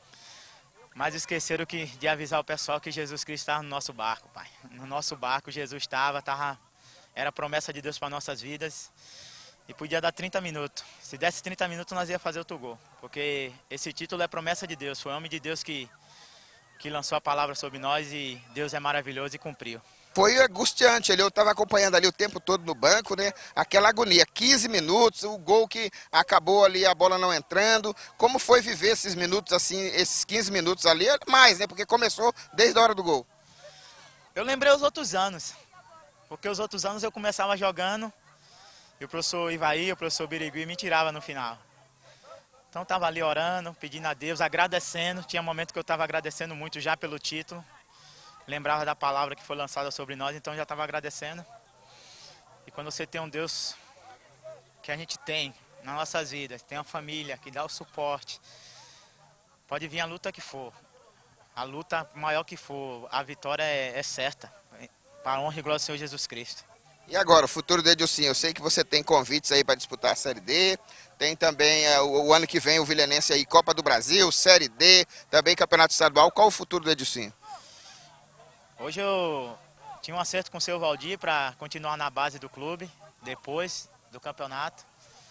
mas esqueceram de avisar o pessoal que Jesus Cristo estava no nosso barco, pai. No nosso barco Jesus era promessa de Deus para nossas vidas. E podia dar 30 minutos. Se desse 30 minutos, nós ia fazer outro gol. Porque esse título é promessa de Deus. Foi o homem de Deus que lançou a palavra sobre nós e Deus é maravilhoso e cumpriu. Foi angustiante, eu estava acompanhando ali o tempo todo no banco, né? Aquela agonia, 15 minutos, o gol que acabou ali, a bola não entrando. Como foi viver esses minutos assim, esses 15 minutos ali? Mais, né? Porque começou desde a hora do gol. Eu lembrei os outros anos. Porque os outros anos eu começava jogando, e o professor Ivaí, o professor Birigui me tirava no final. Então estava ali orando, pedindo a Deus, agradecendo. Tinha momento que eu estava agradecendo muito já pelo título. Lembrava da palavra que foi lançada sobre nós, então já estava agradecendo. E quando você tem um Deus que a gente tem nas nossas vidas, tem uma família que dá o suporte, pode vir a luta que for, a luta maior que for, a vitória é certa, para a honra e glória do Senhor Jesus Cristo. E agora, o futuro do Edilcinho? Eu sei que você tem convites aí para disputar a Série D, tem também o ano que vem o Vilenense aí, Copa do Brasil, Série D, também Campeonato Estadual. Qual o futuro do Edilcinho? Hoje eu tinha um acerto com o seu Valdir para continuar na base do clube, depois do campeonato.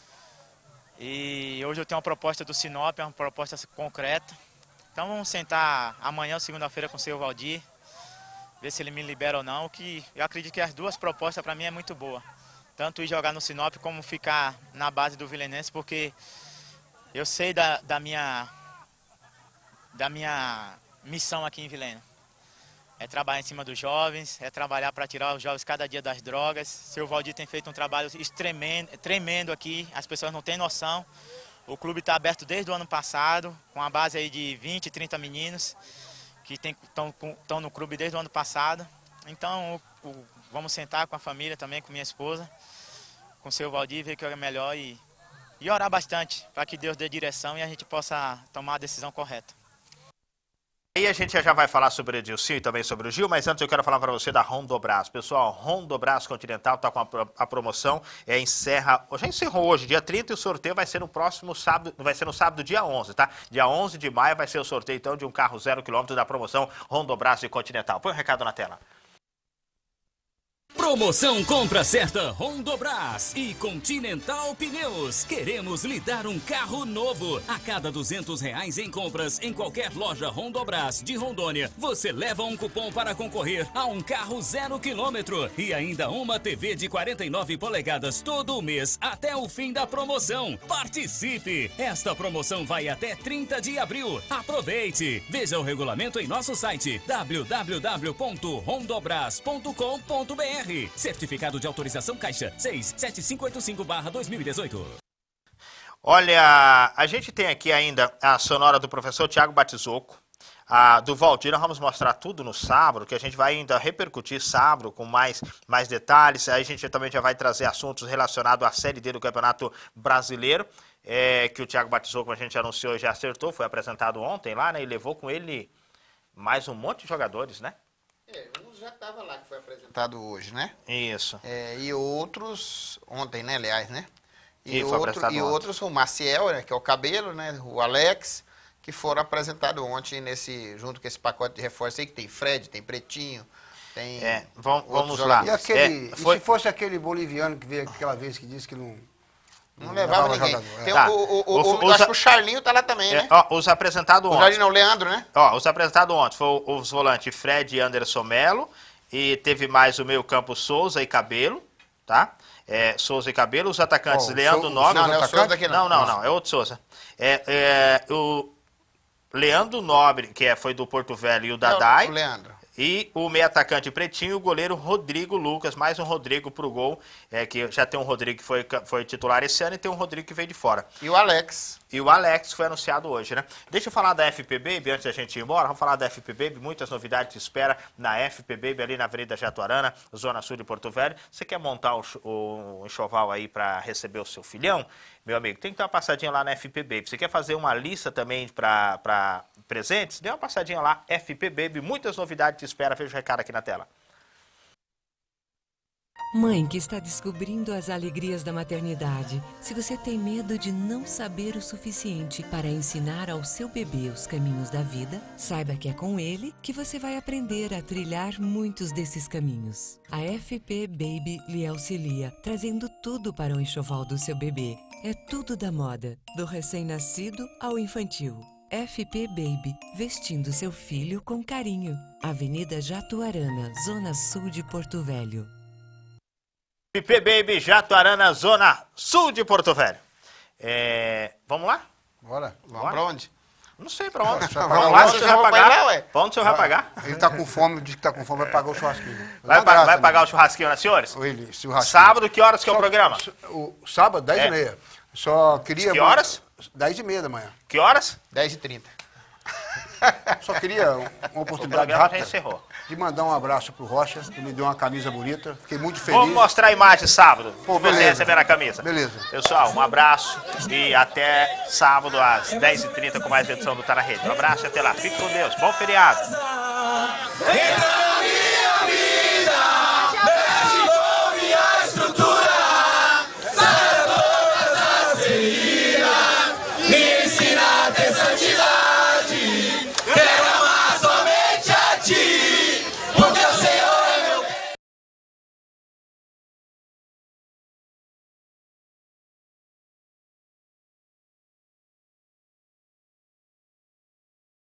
E hoje eu tenho uma proposta do Sinop, uma proposta concreta. Então vamos sentar amanhã ou segunda-feira com o seu Valdir, ver se ele me libera ou não, que eu acredito que as duas propostas para mim é muito boa. Tanto ir jogar no Sinop como ficar na base do Vilenense, porque eu sei da minha missão aqui em Vilena. É trabalhar em cima dos jovens, é trabalhar para tirar os jovens cada dia das drogas. Seu Valdir tem feito um trabalho tremendo aqui, as pessoas não têm noção. O clube está aberto desde o ano passado, com a base aí de 20, 30 meninos que estão no clube desde o ano passado. Então vamos sentar com a família também, com minha esposa, com o seu Valdir, ver o que é melhor e orar bastante para que Deus dê direção e a gente possa tomar a decisão correta. Aí a gente já vai falar sobre o Edilcinho e também sobre o Gil, mas antes eu quero falar para você da Rondobras. Pessoal, Rondobras Continental está com a promoção, já encerrou hoje, dia 30, e o sorteio vai ser no próximo sábado, vai ser no sábado, dia 11, tá? Dia 11 de maio vai ser o sorteio, então, de um carro 0 km da promoção Rondobras e Continental. Põe o recado na tela. Promoção Compra Certa Rondobras e Continental Pneus. Queremos lhe dar um carro novo. A cada R$200 em compras em qualquer loja Rondobras de Rondônia, você leva um cupom para concorrer a um carro 0 km e ainda uma TV de 49 polegadas todo mês até o fim da promoção. Participe! Esta promoção vai até 30 de abril. Aproveite! Veja o regulamento em nosso site www.rondobras.com.br. Certificado de autorização Caixa 67585/2018. Olha, a gente tem aqui ainda a sonora do professor Thiago Batizoco, a do Valdir. Nós vamos mostrar tudo no sábado, que a gente vai ainda repercutir sábado com mais detalhes. Aí a gente também já vai trazer assuntos relacionados à Série D do Campeonato Brasileiro, que o Thiago Batizoco, como a gente anunciou, já acertou, foi apresentado ontem lá, né? E levou com ele mais um monte de jogadores, né? Um já estava lá, que foi apresentado hoje, né? Isso. E outros, ontem, né, aliás, né? E outros, o Maciel, né, que é o Cabelo, né? O Alex, que foram apresentados ontem junto com esse pacote de reforço aí, que tem Fred, tem Pretinho, tem... Vamos lá. E se fosse aquele boliviano que veio aquela vez que disse que não levava ninguém. Tem acho que o Charlinho tá lá também, né? Os apresentados ontem. O Leandro, né? Os apresentados ontem foi os volantes Fred e Anderson Melo, e teve mais o meio campo Souza e Cabelo, tá? Souza e Cabelo, os atacantes Leandro Nobre... Não, é o Souza daqui não. Não, é outro Souza. O Leandro Nobre, que foi do Porto Velho, e o Dadai. O Leandro. E o meio atacante Pretinho e o goleiro Rodrigo Lucas, mais um Rodrigo pro gol, que já tem um Rodrigo que foi titular esse ano e tem um Rodrigo que veio de fora. E o Alex. E o Alex foi anunciado hoje, né? Deixa eu falar da FP Baby antes da gente ir embora. Vamos falar da FP Baby, muitas novidades te espera na FP Baby, ali na Avenida Jatuarana, Zona Sul de Porto Velho. Você quer montar o enxoval aí para receber o seu filhão? Meu amigo, tem que dar uma passadinha lá na FP Baby. Você quer fazer uma lista também para presentes? Dê uma passadinha lá, FP Baby, muitas novidades te espera. Veja o recado aqui na tela. Mãe que está descobrindo as alegrias da maternidade. Se você tem medo de não saber o suficiente para ensinar ao seu bebê os caminhos da vida, saiba que é com ele que você vai aprender a trilhar muitos desses caminhos. A FP Baby lhe auxilia, trazendo tudo para o enxoval do seu bebê. É tudo da moda, do recém-nascido ao infantil. FP Baby, vestindo seu filho com carinho. Avenida Jatuarana, Zona Sul de Porto Velho. FP Baby, Jatuarana, Zona Sul de Porto Velho. Vamos lá? Bora. Vamos pra onde? Não sei pra onde. Vamos lá, você vai pagar? Pra onde o senhor vai pagar? Ele tá com fome, diz que tá com fome, vai pagar o churrasquinho. Vai pagar o churrasquinho, né, senhores? Churrasquinho. Sábado, que horas que é o programa? Sábado, 10h30. Só queria... Que horas? 10h30 da manhã. Que horas? 10h30. Só queria uma oportunidade já rápida encerrou. de mandar um abraço pro Rocha, que me deu uma camisa bonita. Fiquei muito feliz. Vamos mostrar a imagem sábado. Pô, Você beleza. receber a camisa. Beleza. Pessoal, um abraço e até sábado às 10h30 com mais edição do Tá na Rede. Um abraço e até lá. Fique com Deus. Bom feriado.